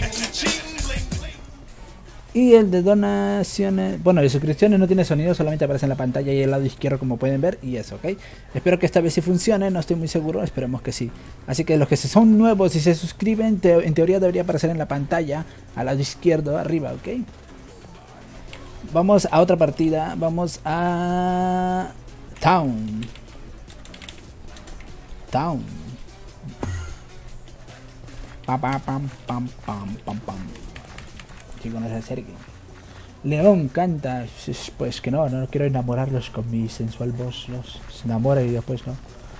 Y el de donaciones, bueno, de suscripciones no tiene sonido, solamente aparece en la pantalla y el lado izquierdo como pueden ver y eso, ok. Espero que esta vez sí funcione, no estoy muy seguro, esperemos que sí. Así que los que son nuevos y se suscriben, en teoría debería aparecer en la pantalla, al lado izquierdo, arriba, ok. Vamos a otra partida, vamos a... Town. Pam, pam, pam, pam, pam, pam, pam. Chicos, no se acerquen. León canta. Pues que no quiero enamorarlos con mi sensual voz. Se enamora y después no.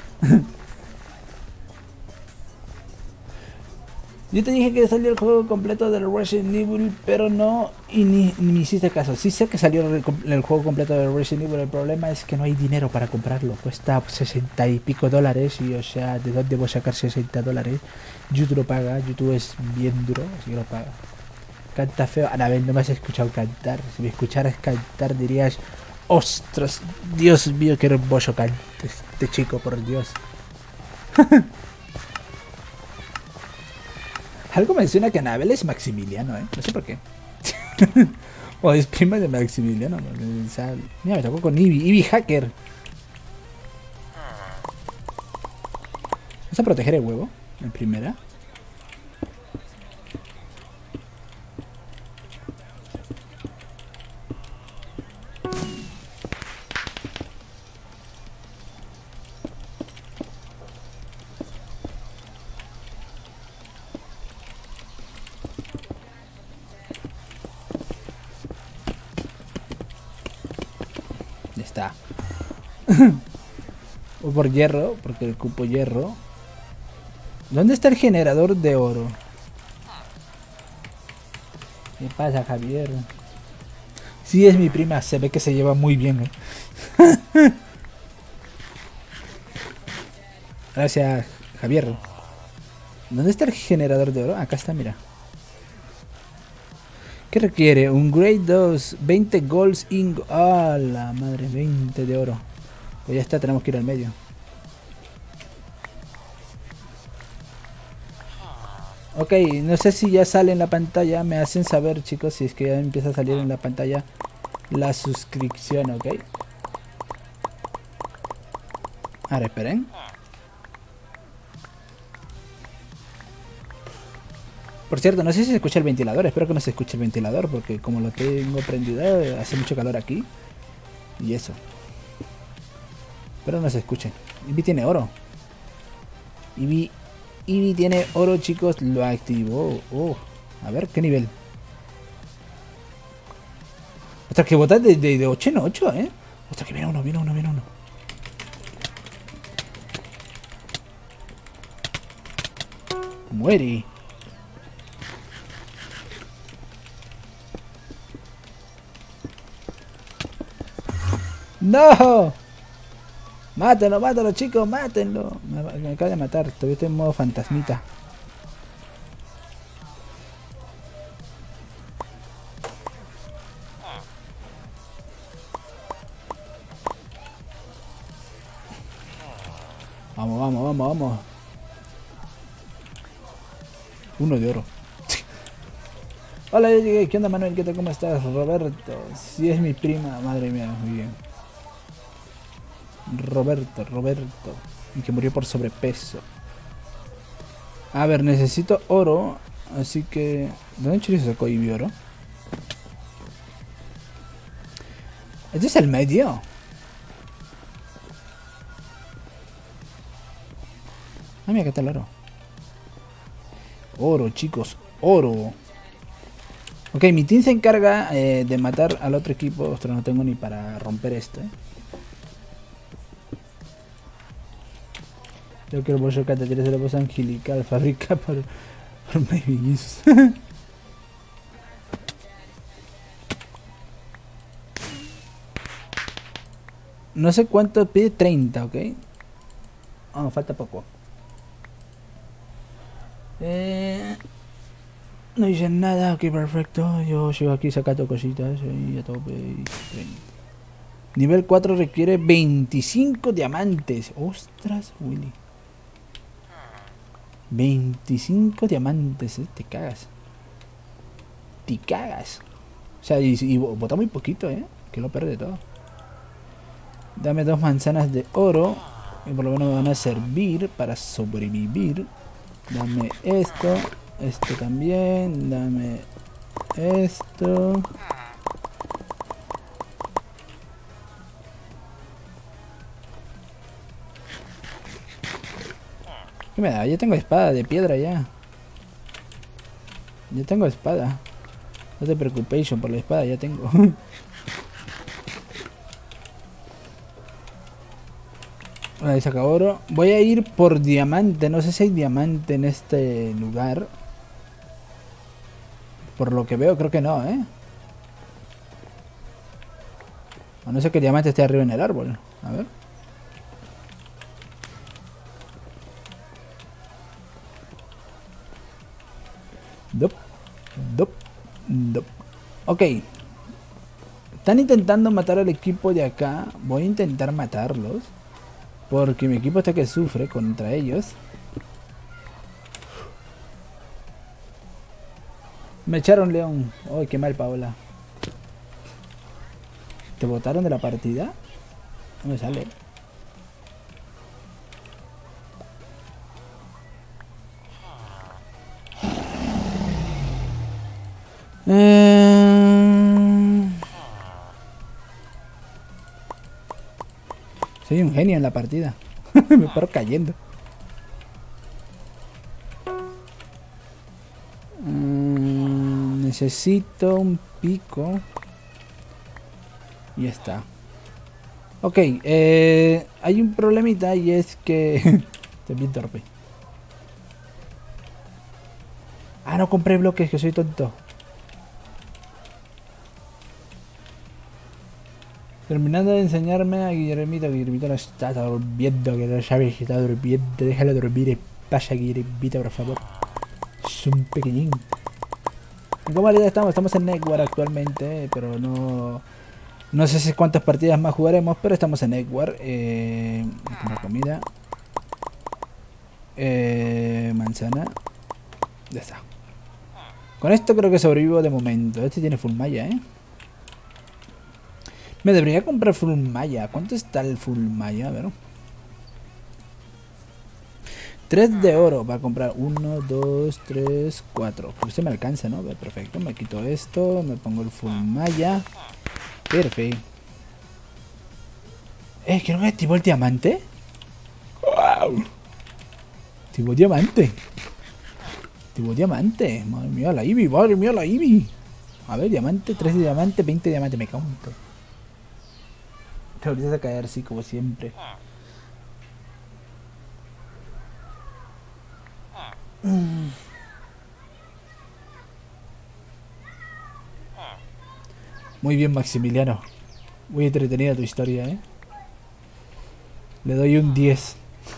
Yo te dije que salió el juego completo del Resident Evil, pero no, y ni me hiciste caso. Sí sé que salió el juego completo del Resident Evil, el problema es que no hay dinero para comprarlo. Cuesta 60 y pico dólares y, o sea, ¿de dónde voy a sacar 60 dólares? YouTube lo paga, YouTube es bien duro, así que lo paga. Canta feo. A ver, no me has escuchado cantar. Si me escucharas cantar dirías: ostras, Dios mío, qué hermoso canta este chico, por Dios. Algo menciona que Anabel es Maximiliano, no sé por qué. O es prima de Maximiliano. Mira, me tocó con Eevee Hacker. ¿Vas a proteger el huevo? En primera. Está. O por hierro, porque el cupo hierro. ¿Dónde está el generador de oro? ¿Qué pasa, Javier? Sí, es mi prima, se ve que se lleva muy bien. Gracias, Javier. ¿Dónde está el generador de oro? Acá está, mira. ¿Qué requiere? Un grade 2, 20 golds in... ¡Ah, la madre! 20 de oro. Pues ya está, tenemos que ir al medio. Ok, no sé si ya sale en la pantalla. Me hacen saber, chicos, si es que ya empieza a salir en la pantalla la suscripción, ok. Ahora, esperen. Por cierto, no sé si se escucha el ventilador. Espero que no se escuche el ventilador, porque como lo tengo prendido, hace mucho calor aquí. Y eso. Pero no se escuche. Eevee tiene oro. Eevee tiene oro, chicos. Lo activó. Oh, a ver, ¿qué nivel? Ostras, que botas de 8 en 8, ¿eh? Ostras, que viene uno. Muere. ¡No! Mátenlo, chicos, mátenlo. Me acaba de matar, todavía estoy en modo fantasmita. Vamos. Uno de oro. Hola, ya llegué. ¿Qué onda, Manuel? ¿Qué tal? ¿Cómo estás? Roberto. Si es mi prima. Madre mía, muy bien. Roberto. Y que murió por sobrepeso. A ver, necesito oro. Así que... ¿Dónde se sacó Eevee oro? ¿Este es el medio? Ah, mira, ¿qué tal el oro? Oro, chicos, oro. Ok, mi team se encarga de matar al otro equipo. Ostras, no tengo ni para romper esto, Yo quiero pollo cata, tienes la voz angelical, fabrica por Baby Jesus. No sé cuánto pide, 30, ok. Oh, falta poco. No hice nada, ok, perfecto. Yo llego aquí sacando cositas y a tope. 30. Nivel 4 requiere 25 diamantes. Ostras, Willy. 25 diamantes, te cagas. Te cagas. O sea, y bota muy poquito, que lo pierde todo. Dame 2 manzanas de oro. Y por lo menos me van a servir para sobrevivir. Dame esto. Esto también. Dame esto. ¿Qué me da? Yo tengo espada de piedra ya. Yo tengo espada. No te preocupes por la espada, ya tengo. Ahí saca oro. Voy a ir por diamante. No sé si hay diamante en este lugar. Por lo que veo, creo que no, A no ser que el diamante esté arriba en el árbol. A ver. Dop. Ok. Están intentando matar al equipo de acá. Voy a intentar matarlos. Porque mi equipo está que sufre contra ellos. Me echaron, León. Ay, qué mal, Paola. ¿Te botaron de la partida? No me sale. Soy un genio en la partida. Me paro cayendo. Necesito un pico. Y ya está. Ok, hay un problemita y es que... Estoy bien torpe. Ah, no compré bloques, que soy tonto. Terminando de enseñarme a Guillermito. Guillermito no está durmiendo, que no sabes que está durmiendo. Déjalo dormir en paz, Guillermito, por favor. Es un pequeñín. ¿En qué modalidad estamos? Estamos en Netwar actualmente, pero no sé si cuántas partidas más jugaremos, pero estamos en Netwar. Comida. Manzana. Ya está. Con esto creo que sobrevivo de momento. Este tiene full malla, Me debería comprar full malla. ¿Cuánto está el full malla? A ver. 3 de oro para comprar. 1, 2, 3, 4. Pues se me alcanza, ¿no? Perfecto. Me quito esto. Me pongo el full malla. Perfecto. Creo que activó el diamante. Tipo diamante. Tipo diamante. Madre mía, la Eevee. Madre mía, la Eevee. A ver, diamante, 3 de diamante, 20 de diamante. Me cago en todo. Te volvías a caer, sí, como siempre. Muy bien, Maximiliano. Muy entretenida tu historia, ¿eh? Le doy un 10.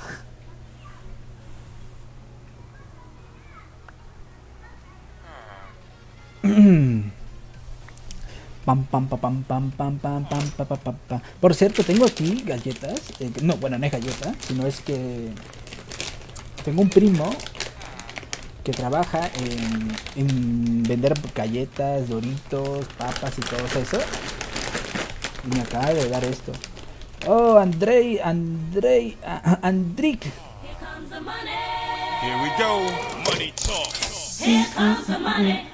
Pam pam pam pam pam pam pam pam pam pam pam pam. Por cierto, tengo aquí galletas. No, bueno, no es galleta, sino es que tengo un primo que trabaja en vender galletas, doritos, papas y todo eso. Y me acaba de dar esto. Oh, Andrick. Here we go. Money talk. Here comes the money.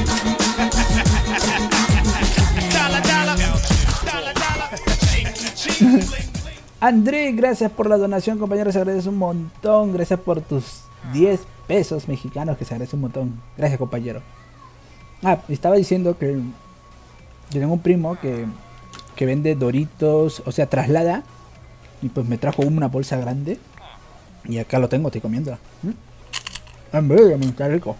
Dollar, dollar. Dollar, dollar. André, gracias por la donación, compañero, se agradece un montón. Gracias por tus 10 pesos mexicanos, que se agradece un montón. Gracias, compañero. Estaba diciendo que yo tengo un primo que vende doritos, o sea, traslada. Y pues me trajo una bolsa grande. Y acá lo tengo, estoy comiendo. En vez, está rico.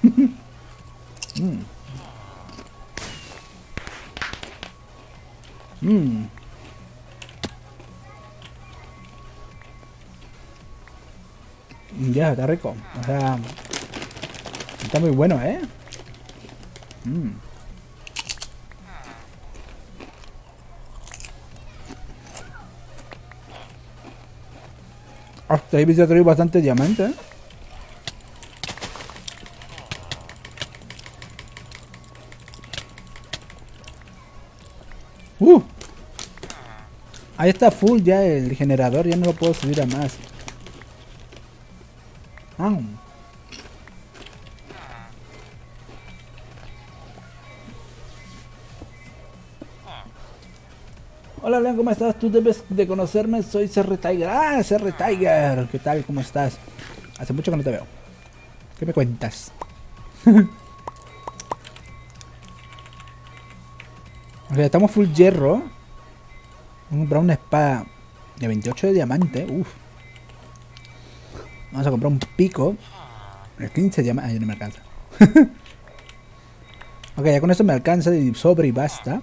Ya, está rico. O sea, está muy bueno, ¿eh? Hasta ahí se ha traído bastante diamante, ¿eh? Ahí está full ya el generador, ya no lo puedo subir a más. Hola Leon, ¿cómo estás? Tú debes de conocerme, soy CR Tiger. Ah, CR Tiger, ¿qué tal? ¿Cómo estás? Hace mucho que no te veo. ¿Qué me cuentas? O sea, estamos full hierro. Vamos a comprar una espada de 28 de diamante. Uf. Vamos a comprar un pico. El 15 de diamante. Ay, no me alcanza. Ok, ya con esto me alcanza y sobre y basta.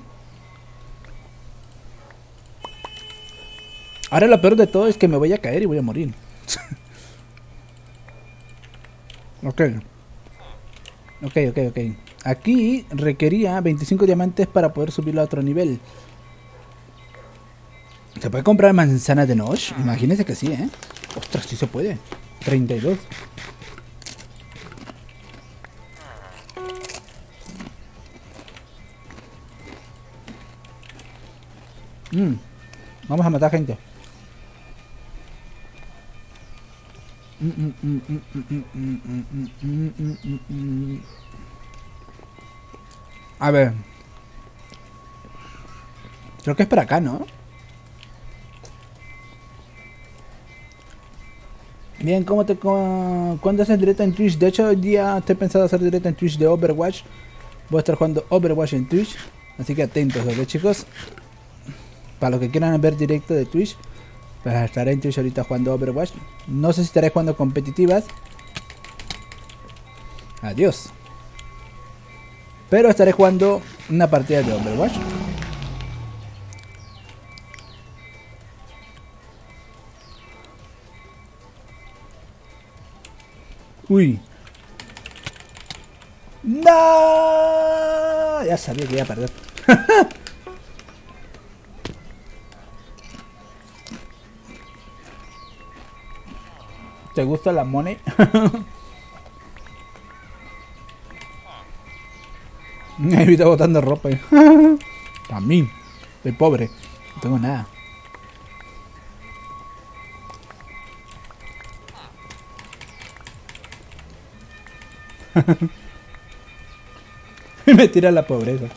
Ahora lo peor de todo es que me voy a caer y voy a morir. Ok. Aquí requería 25 diamantes para poder subirlo a otro nivel. ¿Se puede comprar manzanas de Noche? Imagínense que sí, ¿eh? Ostras, sí se puede. 32. Vamos a matar gente. A ver. Creo que es para acá, ¿no? Bien, ¿cuándo haces directo en Twitch? De hecho, hoy día estoy pensado hacer directo en Twitch de Overwatch. Voy a estar jugando Overwatch en Twitch. Así que atentos, ¿ok, chicos? Para los que quieran ver directo de Twitch, pues estaré en Twitch ahorita jugando Overwatch. No sé si estaré jugando competitivas. Adiós. Pero estaré jugando una partida de Overwatch. Uy. ¡No! Ya sabía que iba a perder. ¿Te gusta la money? Me he visto botando ropa. A mí. Soy pobre. No tengo nada. Me tira la pobreza.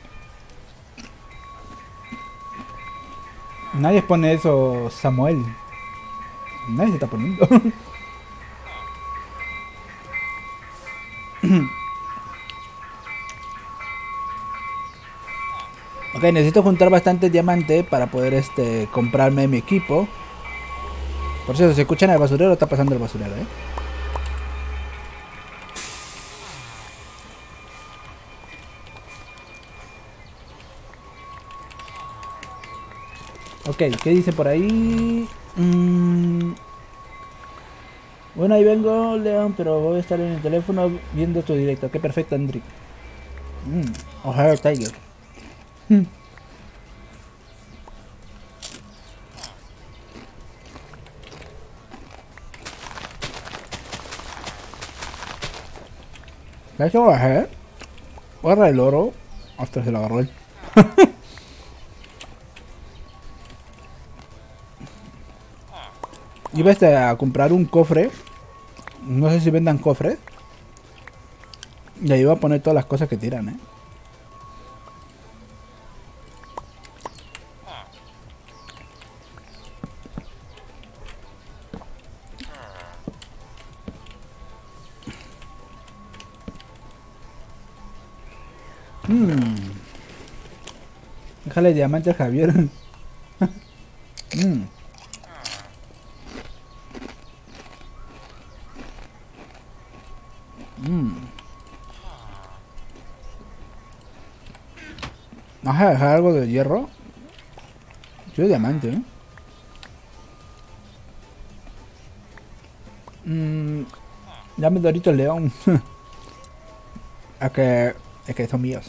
Nadie pone eso, Samuel. Nadie se está poniendo. Ok, necesito juntar bastante diamante para poder comprarme mi equipo. Por cierto, si escuchan el basurero, está pasando el basurero, ¿eh? Ok, ¿qué dice por ahí? Bueno, ahí vengo, León, pero voy a estar en el teléfono viendo tu directo. Qué perfecto, Andrick. O'Hare Tiger. ¿Qué ha hecho O'Hare? Agarra el oro. Hasta se lo agarró él. Iba a comprar un cofre. No sé si vendan cofres. Y ahí iba a poner todas las cosas que tiran, ¿eh? Déjale diamante a Javier. ¿Vas a dejar algo de hierro? Yo diamante, ¿eh? Dame Doritos León. Es que son míos.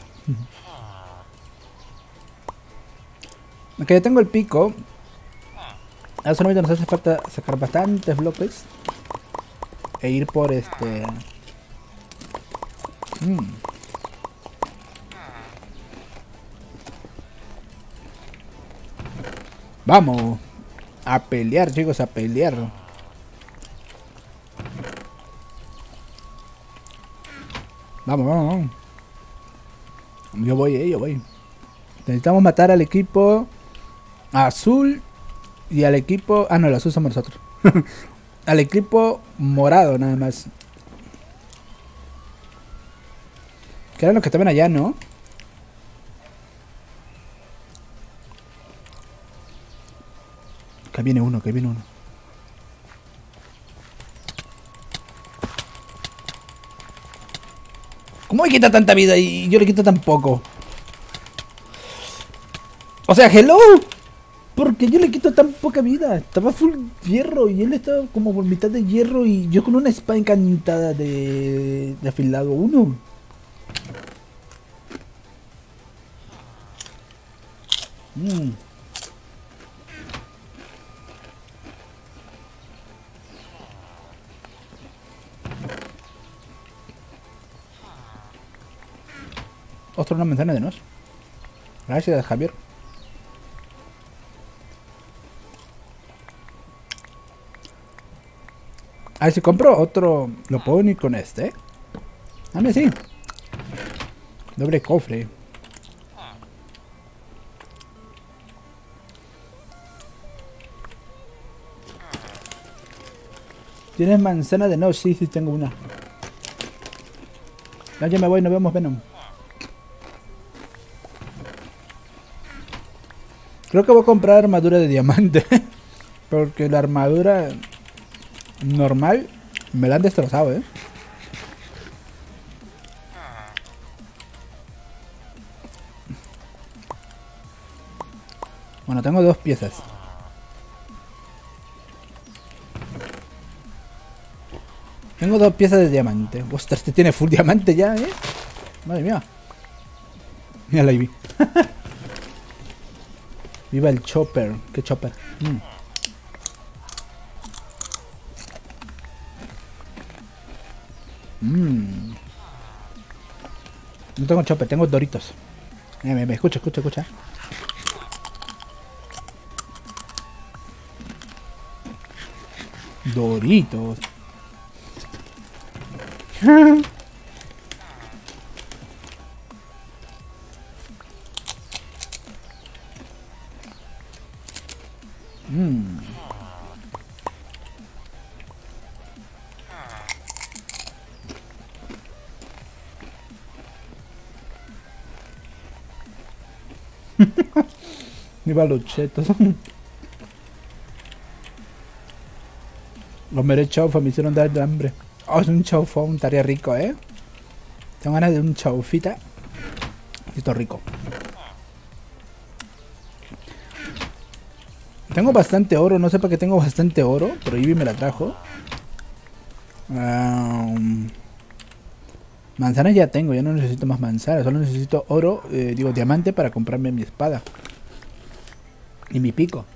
Ok, ya tengo el pico. Ahora solamente nos hace falta sacar bastantes bloques. E ir por Vamos. A pelear, chicos, a pelear. Vamos, vamos, vamos. Yo voy, yo voy. Necesitamos matar al equipo azul y al equipo... Ah, no, el azul somos nosotros. Al equipo morado, nada más. Que eran los que estaban allá, ¿no? Que viene uno, que viene uno. ¿Cómo me quita tanta vida y yo le quito tan poco? O sea, hello. Porque yo le quito tan poca vida. Estaba full hierro y él estaba como por mitad de hierro y yo con una espada encantada de afilado 1. Otra una manzana de nos. Gracias, Javier. A ver si compro otro. Lo puedo unir con este. Dame así. Doble cofre. ¿Tienes manzana de no? Sí, sí, tengo una. Ya me voy, nos vemos, Venom. Creo que voy a comprar armadura de diamante. Porque la armadura normal me la han destrozado, ¿eh? Bueno, tengo 2 piezas. Tengo 2 piezas de diamante. Ostras, este tiene full diamante ya, ¿eh? Madre mía. Mira la Ivy. Viva el chopper. ¿Qué chopper? No tengo chopper, tengo Doritos. Me escucha, escucha, escucha. Doritos. Viva los chetos. Los meré chaufa, me hicieron dar de hambre. Oh, es un chaufón, estaría rico, ¿eh? Tengo ganas de un chaufita. Esto es rico. Tengo bastante oro, no sé para qué tengo bastante oro, pero Ivy me la trajo. Manzanas ya tengo, ya no necesito más manzanas, solo necesito oro, digo diamante para comprarme mi espada. Y mi pico.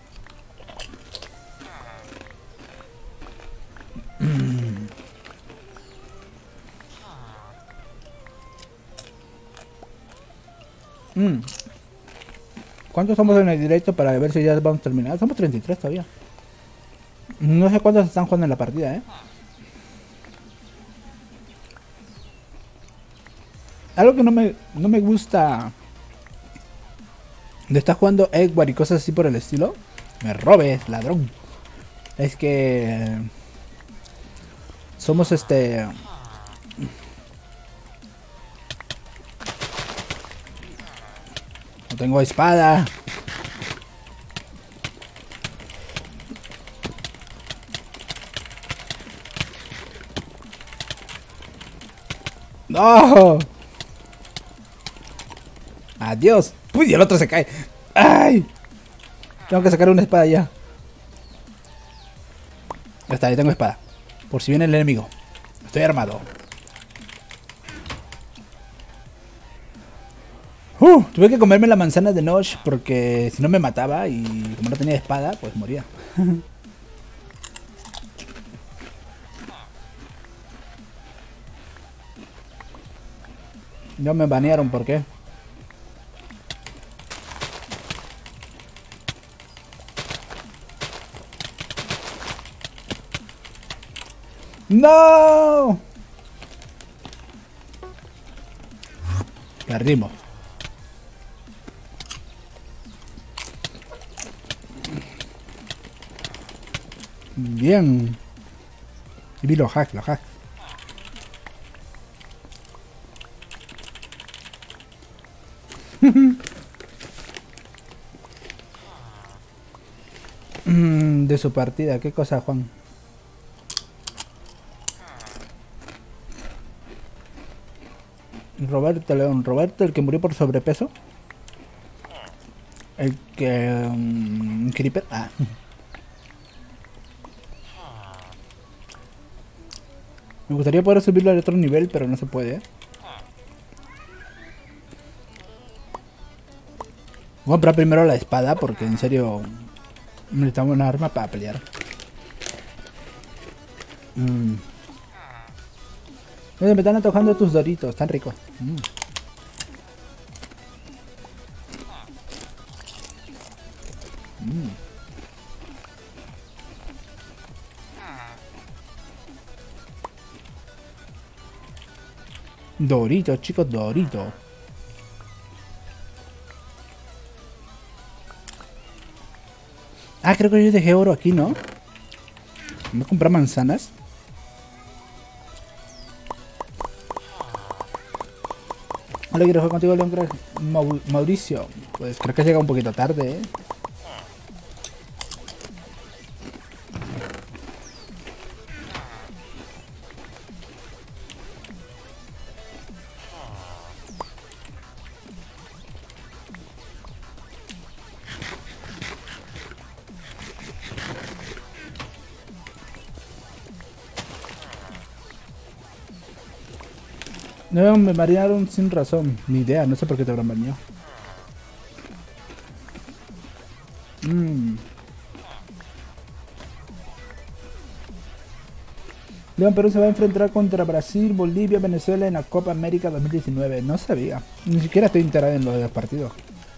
¿Cuántos somos en el directo para ver si ya vamos a terminar? Somos 33 todavía. No sé cuántos están jugando en la partida, ¿eh? Algo que no me gusta de estar jugando Egg y cosas así por el estilo. Me robes, ladrón. Es que somos no tengo espada. No. Adiós. Uy, el otro se cae. ¡Ay! Tengo que sacar una espada ya. Ya está, ya tengo espada. Por si viene el enemigo. Estoy armado. Tuve que comerme la manzana de Nosh porque si no me mataba y como no tenía espada, pues moría. Ya me banearon, ¿por qué? ¡No! Perdimos. Bien. Y vi los hacks, los hacks. De su partida, ¿qué cosa, Juan? Roberto León, Roberto, el que murió por sobrepeso. El que... Creeper. Ah. Me gustaría poder subirlo al otro nivel, pero no se puede. Voy a comprar primero la espada porque en serio necesitamos una arma para pelear. Oye, me están antojando tus doritos, están ricos. Doritos, chicos, doritos. Ah, creo que yo dejé oro aquí, ¿no? Voy a comprar manzanas. Hola, quiero jugar contigo, León. Mauricio. Pues creo que llega un poquito tarde, ¿eh? No, me marearon sin razón. Ni idea, no sé por qué te habrán bañado. León Perú se va a enfrentar contra Brasil, Bolivia, Venezuela en la Copa América 2019. No sabía. Ni siquiera estoy enterado en los partidos.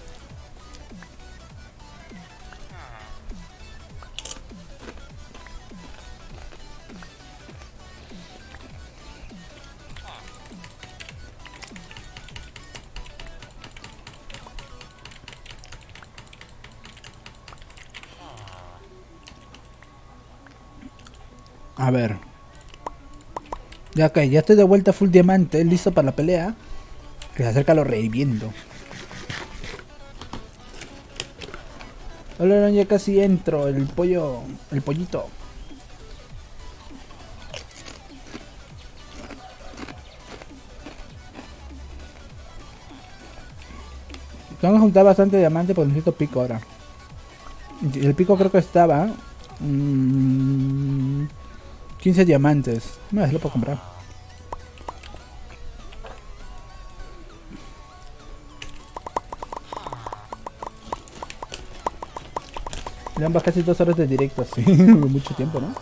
A ver. Ya que ya estoy de vuelta full diamante, listo para la pelea. Que se acerca lo reviviendo. Hola, ya casi entro. El pollo. El pollito. Tengo que juntar bastante diamante porque necesito pico ahora. El pico creo que estaba 15 diamantes. No, lo puedo comprar. Le dan casi 2 horas de directo, así. Mucho tiempo, ¿no?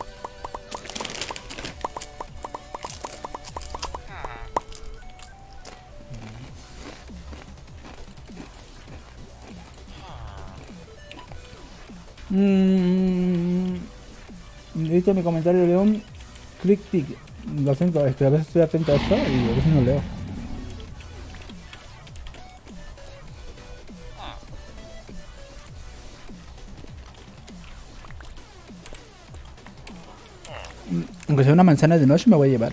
¿Viste mi comentario, León? Critic. Lo siento, es que a veces estoy atento a esto y a veces no leo. Aunque sea una manzana de noche me voy a llevar,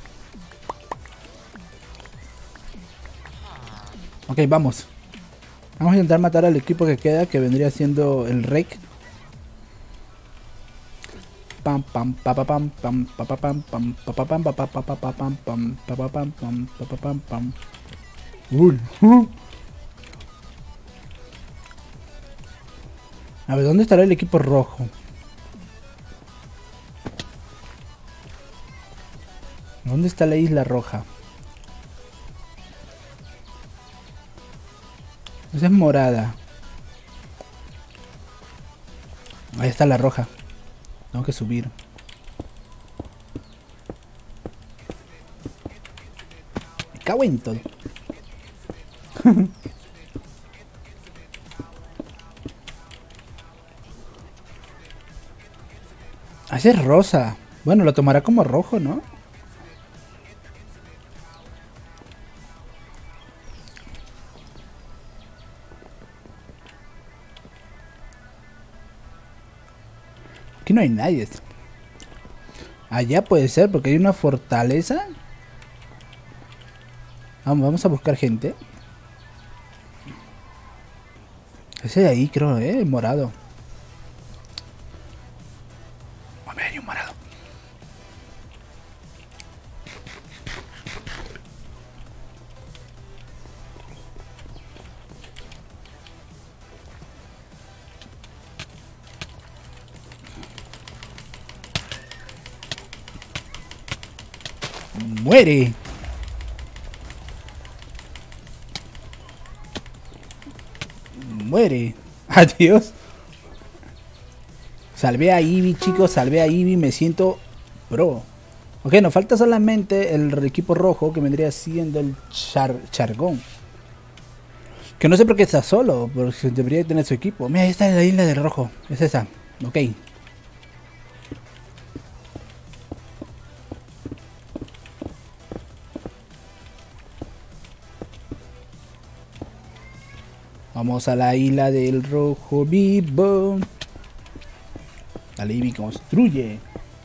Ok, vamos. Vamos a intentar matar al equipo que queda, que vendría siendo el Rek. Pam pam pa pa pam pam pa pa pam pam pa pa pam pa pa pa pa pa pam pam pa pa pam pam pa pa pam pam. Uy. A ver, ¿dónde estará el equipo rojo? ¿Dónde está la isla roja? Esa es morada. Ahí está la roja. Tengo que subir. Me cago en todo. Ese es rosa. Bueno, lo tomará como rojo, ¿no? Aquí no hay nadie. Allá puede ser porque hay una fortaleza. Vamos a buscar gente. Ese de ahí creo, el morado. A ver, hay un morado. ¡Muere! ¡Muere! ¡Adiós! Salvé a Eevee, chicos, salvé a Eevee, me siento pro. Ok, nos falta solamente el equipo rojo, que vendría siendo el Chargón. Que no sé por qué está solo, porque debería tener su equipo. Mira, ahí está la isla del rojo, es esa. Ok. Vamos a la isla del rojo vivo. Dale, Eevee, construye.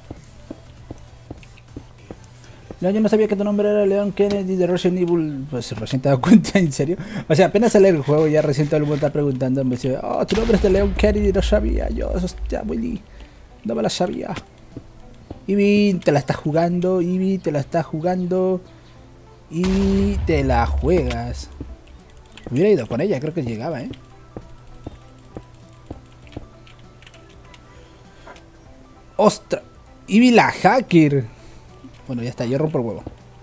No, yo no sabía que tu nombre era Leon Kennedy de Resident Evil. Pues recién te das cuenta, en serio. O sea, apenas sale el juego, ya recién todo el mundo está preguntando. Me dice, oh, tu nombre es de Leon Kennedy, no sabía. Yo, hostia, Willy, no me la sabía. Eevee, te la estás jugando. Eevee, te la estás jugando. Y te la juegas. Hubiera ido con ella, creo que llegaba, ¡Ostras! Eevee la hacker. Bueno, ya está, yo rompo el huevo.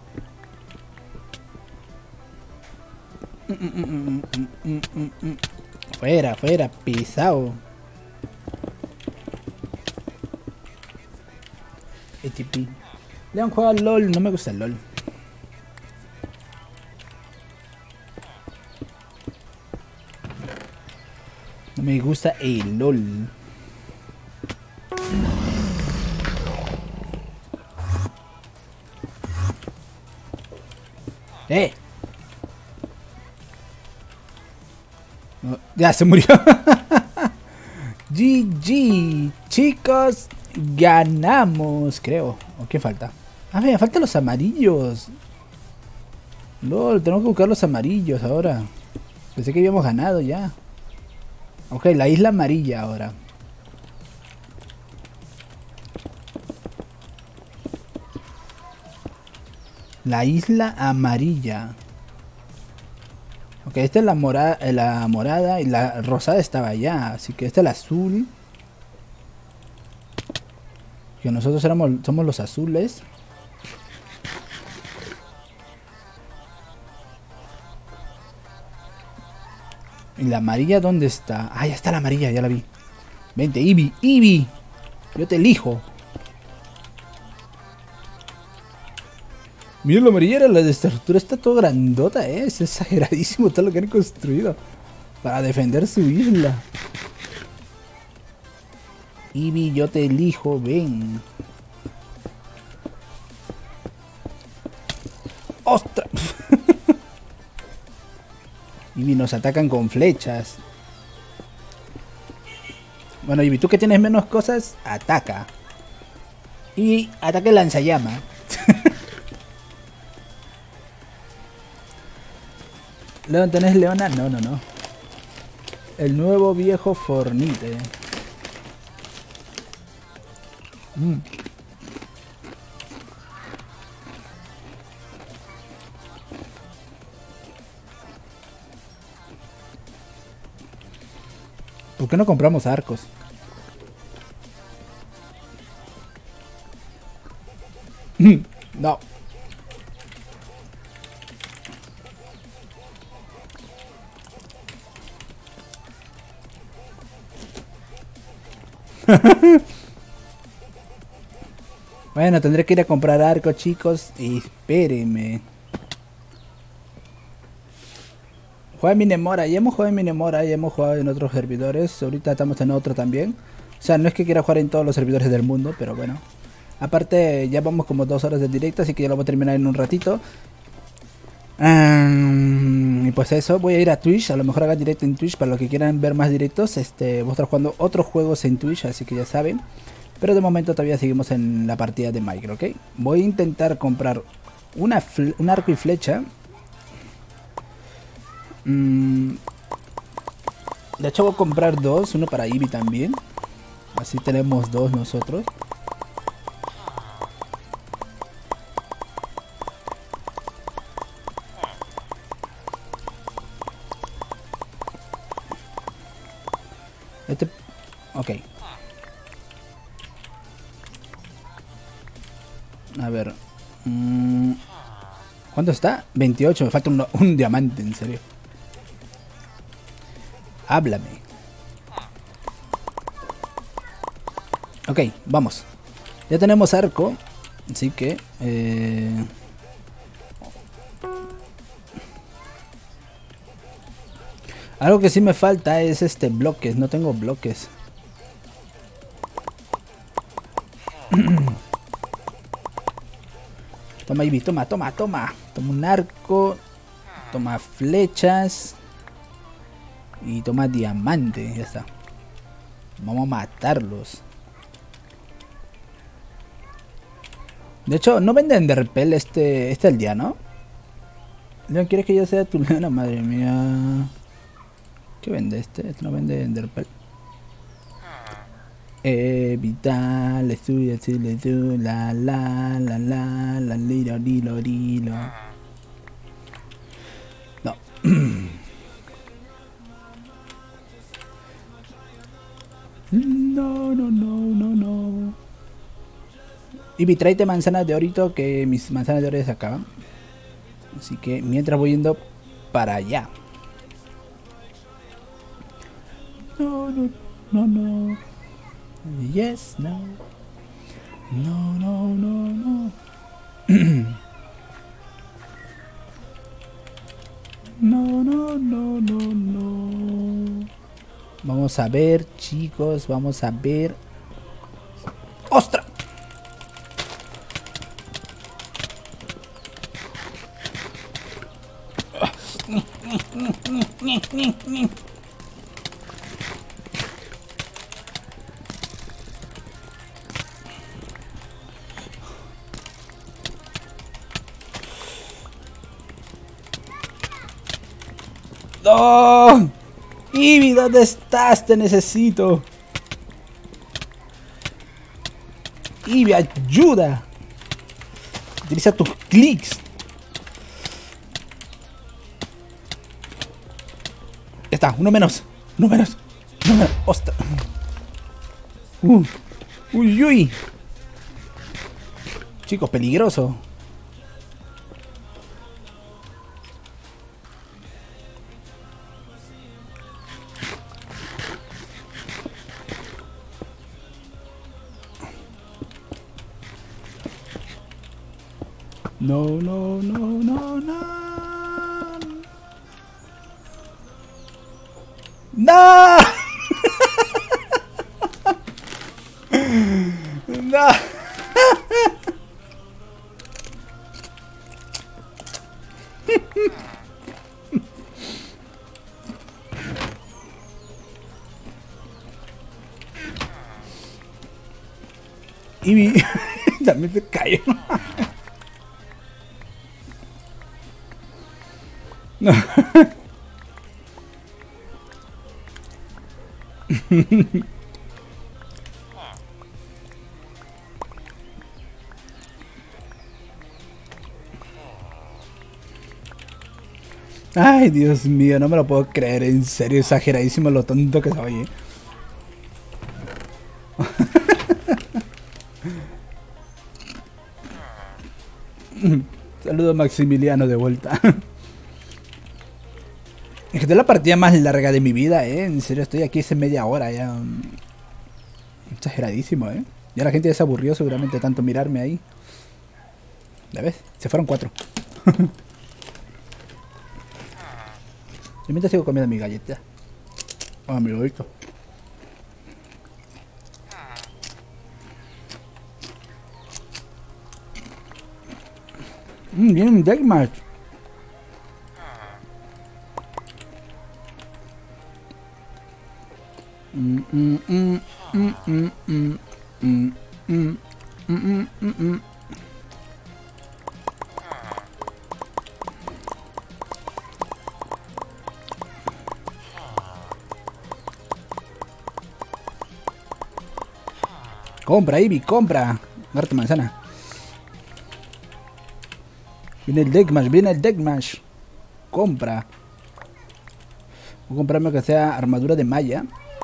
Fuera, fuera, pisado. ATP. Leon juega al LOL, no me gusta el LOL. No me gusta el LOL. No, ya se murió. GG, chicos, ganamos, creo. ¿O qué falta? Ah, me faltan los amarillos. LOL, tenemos que buscar los amarillos ahora. Pensé que habíamos ganado ya. Ok, la isla amarilla ahora. La isla amarilla. Ok, esta es la morada y la rosada estaba allá. Así que esta es la azul. Que nosotros somos los azules. ¿Y la amarilla dónde está? Ah, ya está la amarilla, ya la vi. Vente, Eevee, Eevee. Yo te elijo. Mira la amarillera, la estructura está todo grandota, es exageradísimo todo lo que han construido para defender su isla. Eevee, yo te elijo, ven. ¡Ostras! Eevee, nos atacan con flechas. Bueno, Eevee, tú que tienes menos cosas, ataca. Y ataque lanzallama. Leon, ¿tenés Leona? No, no, no. El nuevo viejo Fornite. ¿Por qué no compramos arcos? No. Bueno, tendré que ir a comprar arcos, chicos. Y espérenme. Juega en Minemora, ya hemos jugado en Minemora, ya hemos jugado en otros servidores. Ahorita estamos en otro también. O sea, no es que quiera jugar en todos los servidores del mundo, pero bueno. Aparte, ya vamos como 2 horas de directo, así que ya lo voy a terminar en un ratito. Y pues eso, voy a ir a Twitch, a lo mejor haga directo en Twitch para los que quieran ver más directos. Voy a estar jugando otros juegos en Twitch, así que ya saben. Pero de momento todavía seguimos en la partida de Minecraft, ¿ok? Voy a intentar comprar un arco y flecha. De hecho voy a comprar 2, uno para Eevee también. Así tenemos 2 nosotros. Ok. A ver. ¿Cuánto está? 28, me falta un diamante, en serio. Háblame. Ok, vamos. Ya tenemos arco. Así que... algo que sí me falta es bloques. No tengo bloques. Toma, Eevee, toma. Toma un arco. Toma flechas. Y toma diamante. Ya está. Vamos a matarlos. De hecho, no vende Enderpell este aldeano. Leon, ¿quieres que yo sea tu leona? Madre mía. ¿Qué vende este? Este no vende Enderpell. Vital, estudia, la, lilo. No. No. Eevee, tráete manzanas de orito, que mis manzanas de oro se acaban. Así que mientras voy yendo para allá. No. Yes, no. No. No. Vamos a ver, chicos, vamos a ver. ¡Ostras! ¡No! Eevee, ¿dónde estás? Te necesito. Eevee, ayuda. Utiliza tus clics. Ya está, uno menos. Uno menos. Uno menos. Ostras. Uy, uy. Chicos, peligroso. No, no, no, no, no. ¡No! ¡No! Eevee también se cayó. No. Ay, Dios mío, no me lo puedo creer, en serio, exageradísimo lo tonto que soy, ¿eh? Saludos Maximiliano de vuelta. Es que es la partida más larga de mi vida, en serio, estoy aquí hace media hora ya. Exageradísimo, ya la gente ya se aburrió seguramente tanto mirarme ahí. ¿Ya ves? Se fueron 4. Yo mientras sigo comiendo mi galleta. Ah, mi huevito. Viene un deathmatch. Compra, Eevee, compra. Agarra tu manzana. Viene el deathmatch, viene el deathmatch. Compra. Voy a comprarme que sea armadura de malla.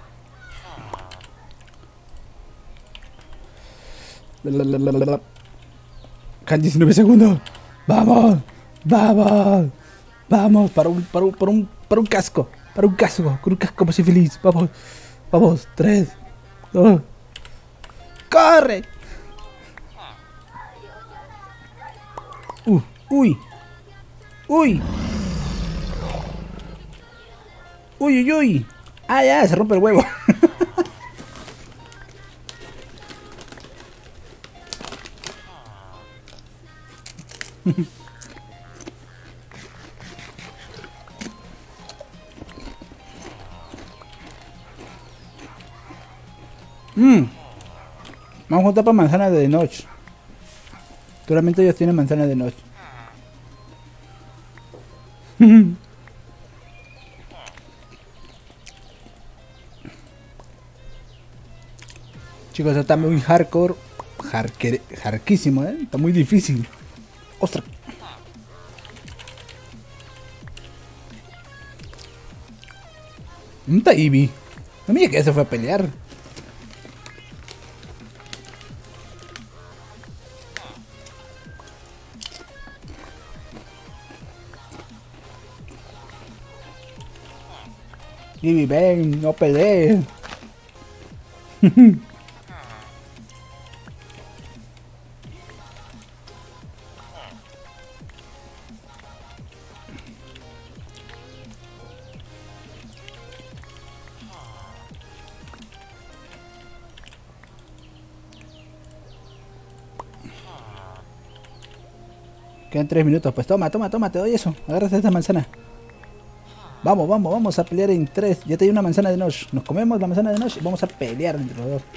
Quedan 19 segundos. Vamos, vamos, vamos. Para un casco. Para un casco. Con un casco más feliz. Vamos, vamos. 3, 2. ¡Corre! Uy. Uy, uy, uy, uy. Ah, ya, se rompe el huevo. Vamos a juntar para manzana de noche. Seguramente ellos tienen manzana de noche. Chicos, está muy hardcore. Hardquísimo, está muy difícil. ¡Ostras! ¿Dónde está Eevee? No me digas que se fue a pelear. Eevee, ven, no pelees. Quedan 3 minutos, pues toma, te doy eso. Agárrate esta manzana. Vamos, vamos, vamos a pelear en 3. Ya te di una manzana de noche. Nos comemos la manzana de noche y vamos a pelear entre los dos.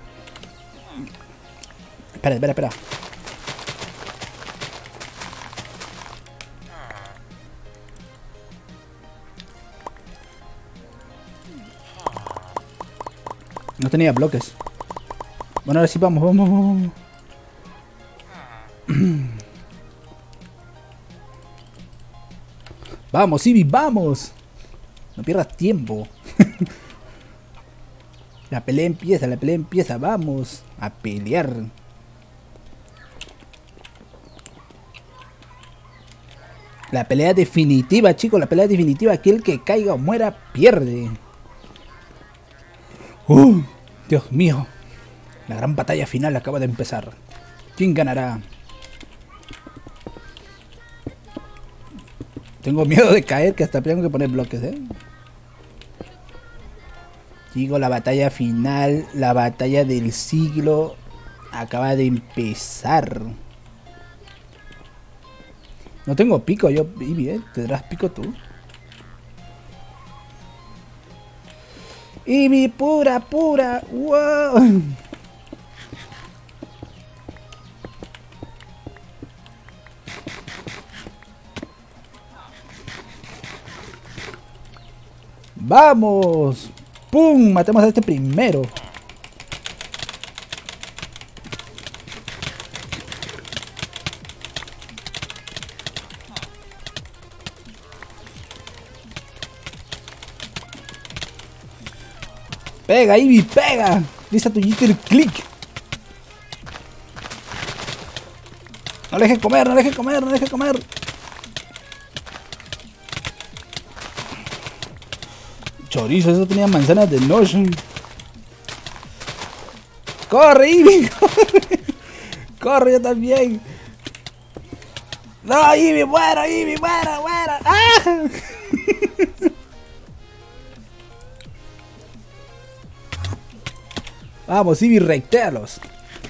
Espera. No tenía bloques. Bueno, ahora sí vamos, vamos, vamos. Vamos, Eevee, vamos. No pierdas tiempo. La pelea empieza, vamos a pelear. La pelea definitiva, chicos, la pelea definitiva. Aquel que caiga o muera, pierde. Dios mío. La gran batalla final acaba de empezar. ¿Quién ganará? Tengo miedo de caer, que hasta tengo que poner bloques, Digo, la batalla final, la batalla del siglo acaba de empezar. No tengo pico yo, Eevee, ¿Tendrás pico tú? Eevee, pura, pura, wow. ¡Vamos! ¡Pum! Matemos a este primero. ¡Pega, Eevee! ¡Pega! Lista tu jitter click. No le dejes comer, no le dejes comer, no le dejes comer. Chorizo, eso tenía manzanas de noche. ¡Corre, Eevee! ¡Corre! ¡Corre, yo también! ¡No, Eevee, muero, Eevee, muero, muero! ¡Ah! Vamos, Eevee, rectéalos.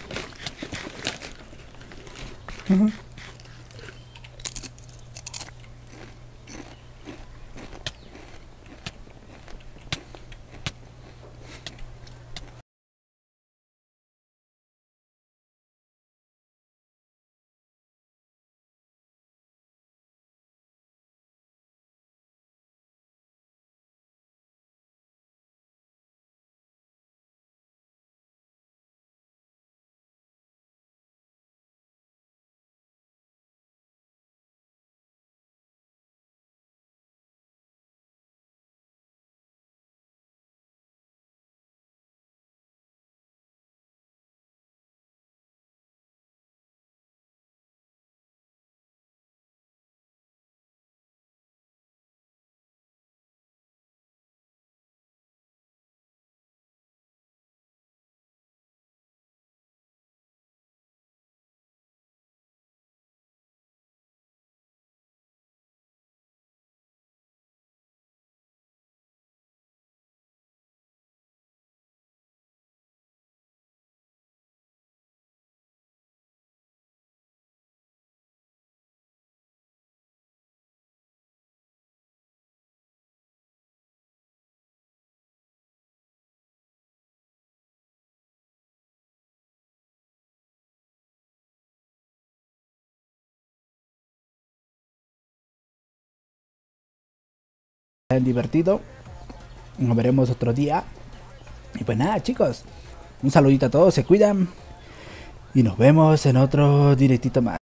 Divertido. Nos veremos otro día. Y pues nada, chicos. Un saludito a todos, se cuidan. Y nos vemos en otro directito más.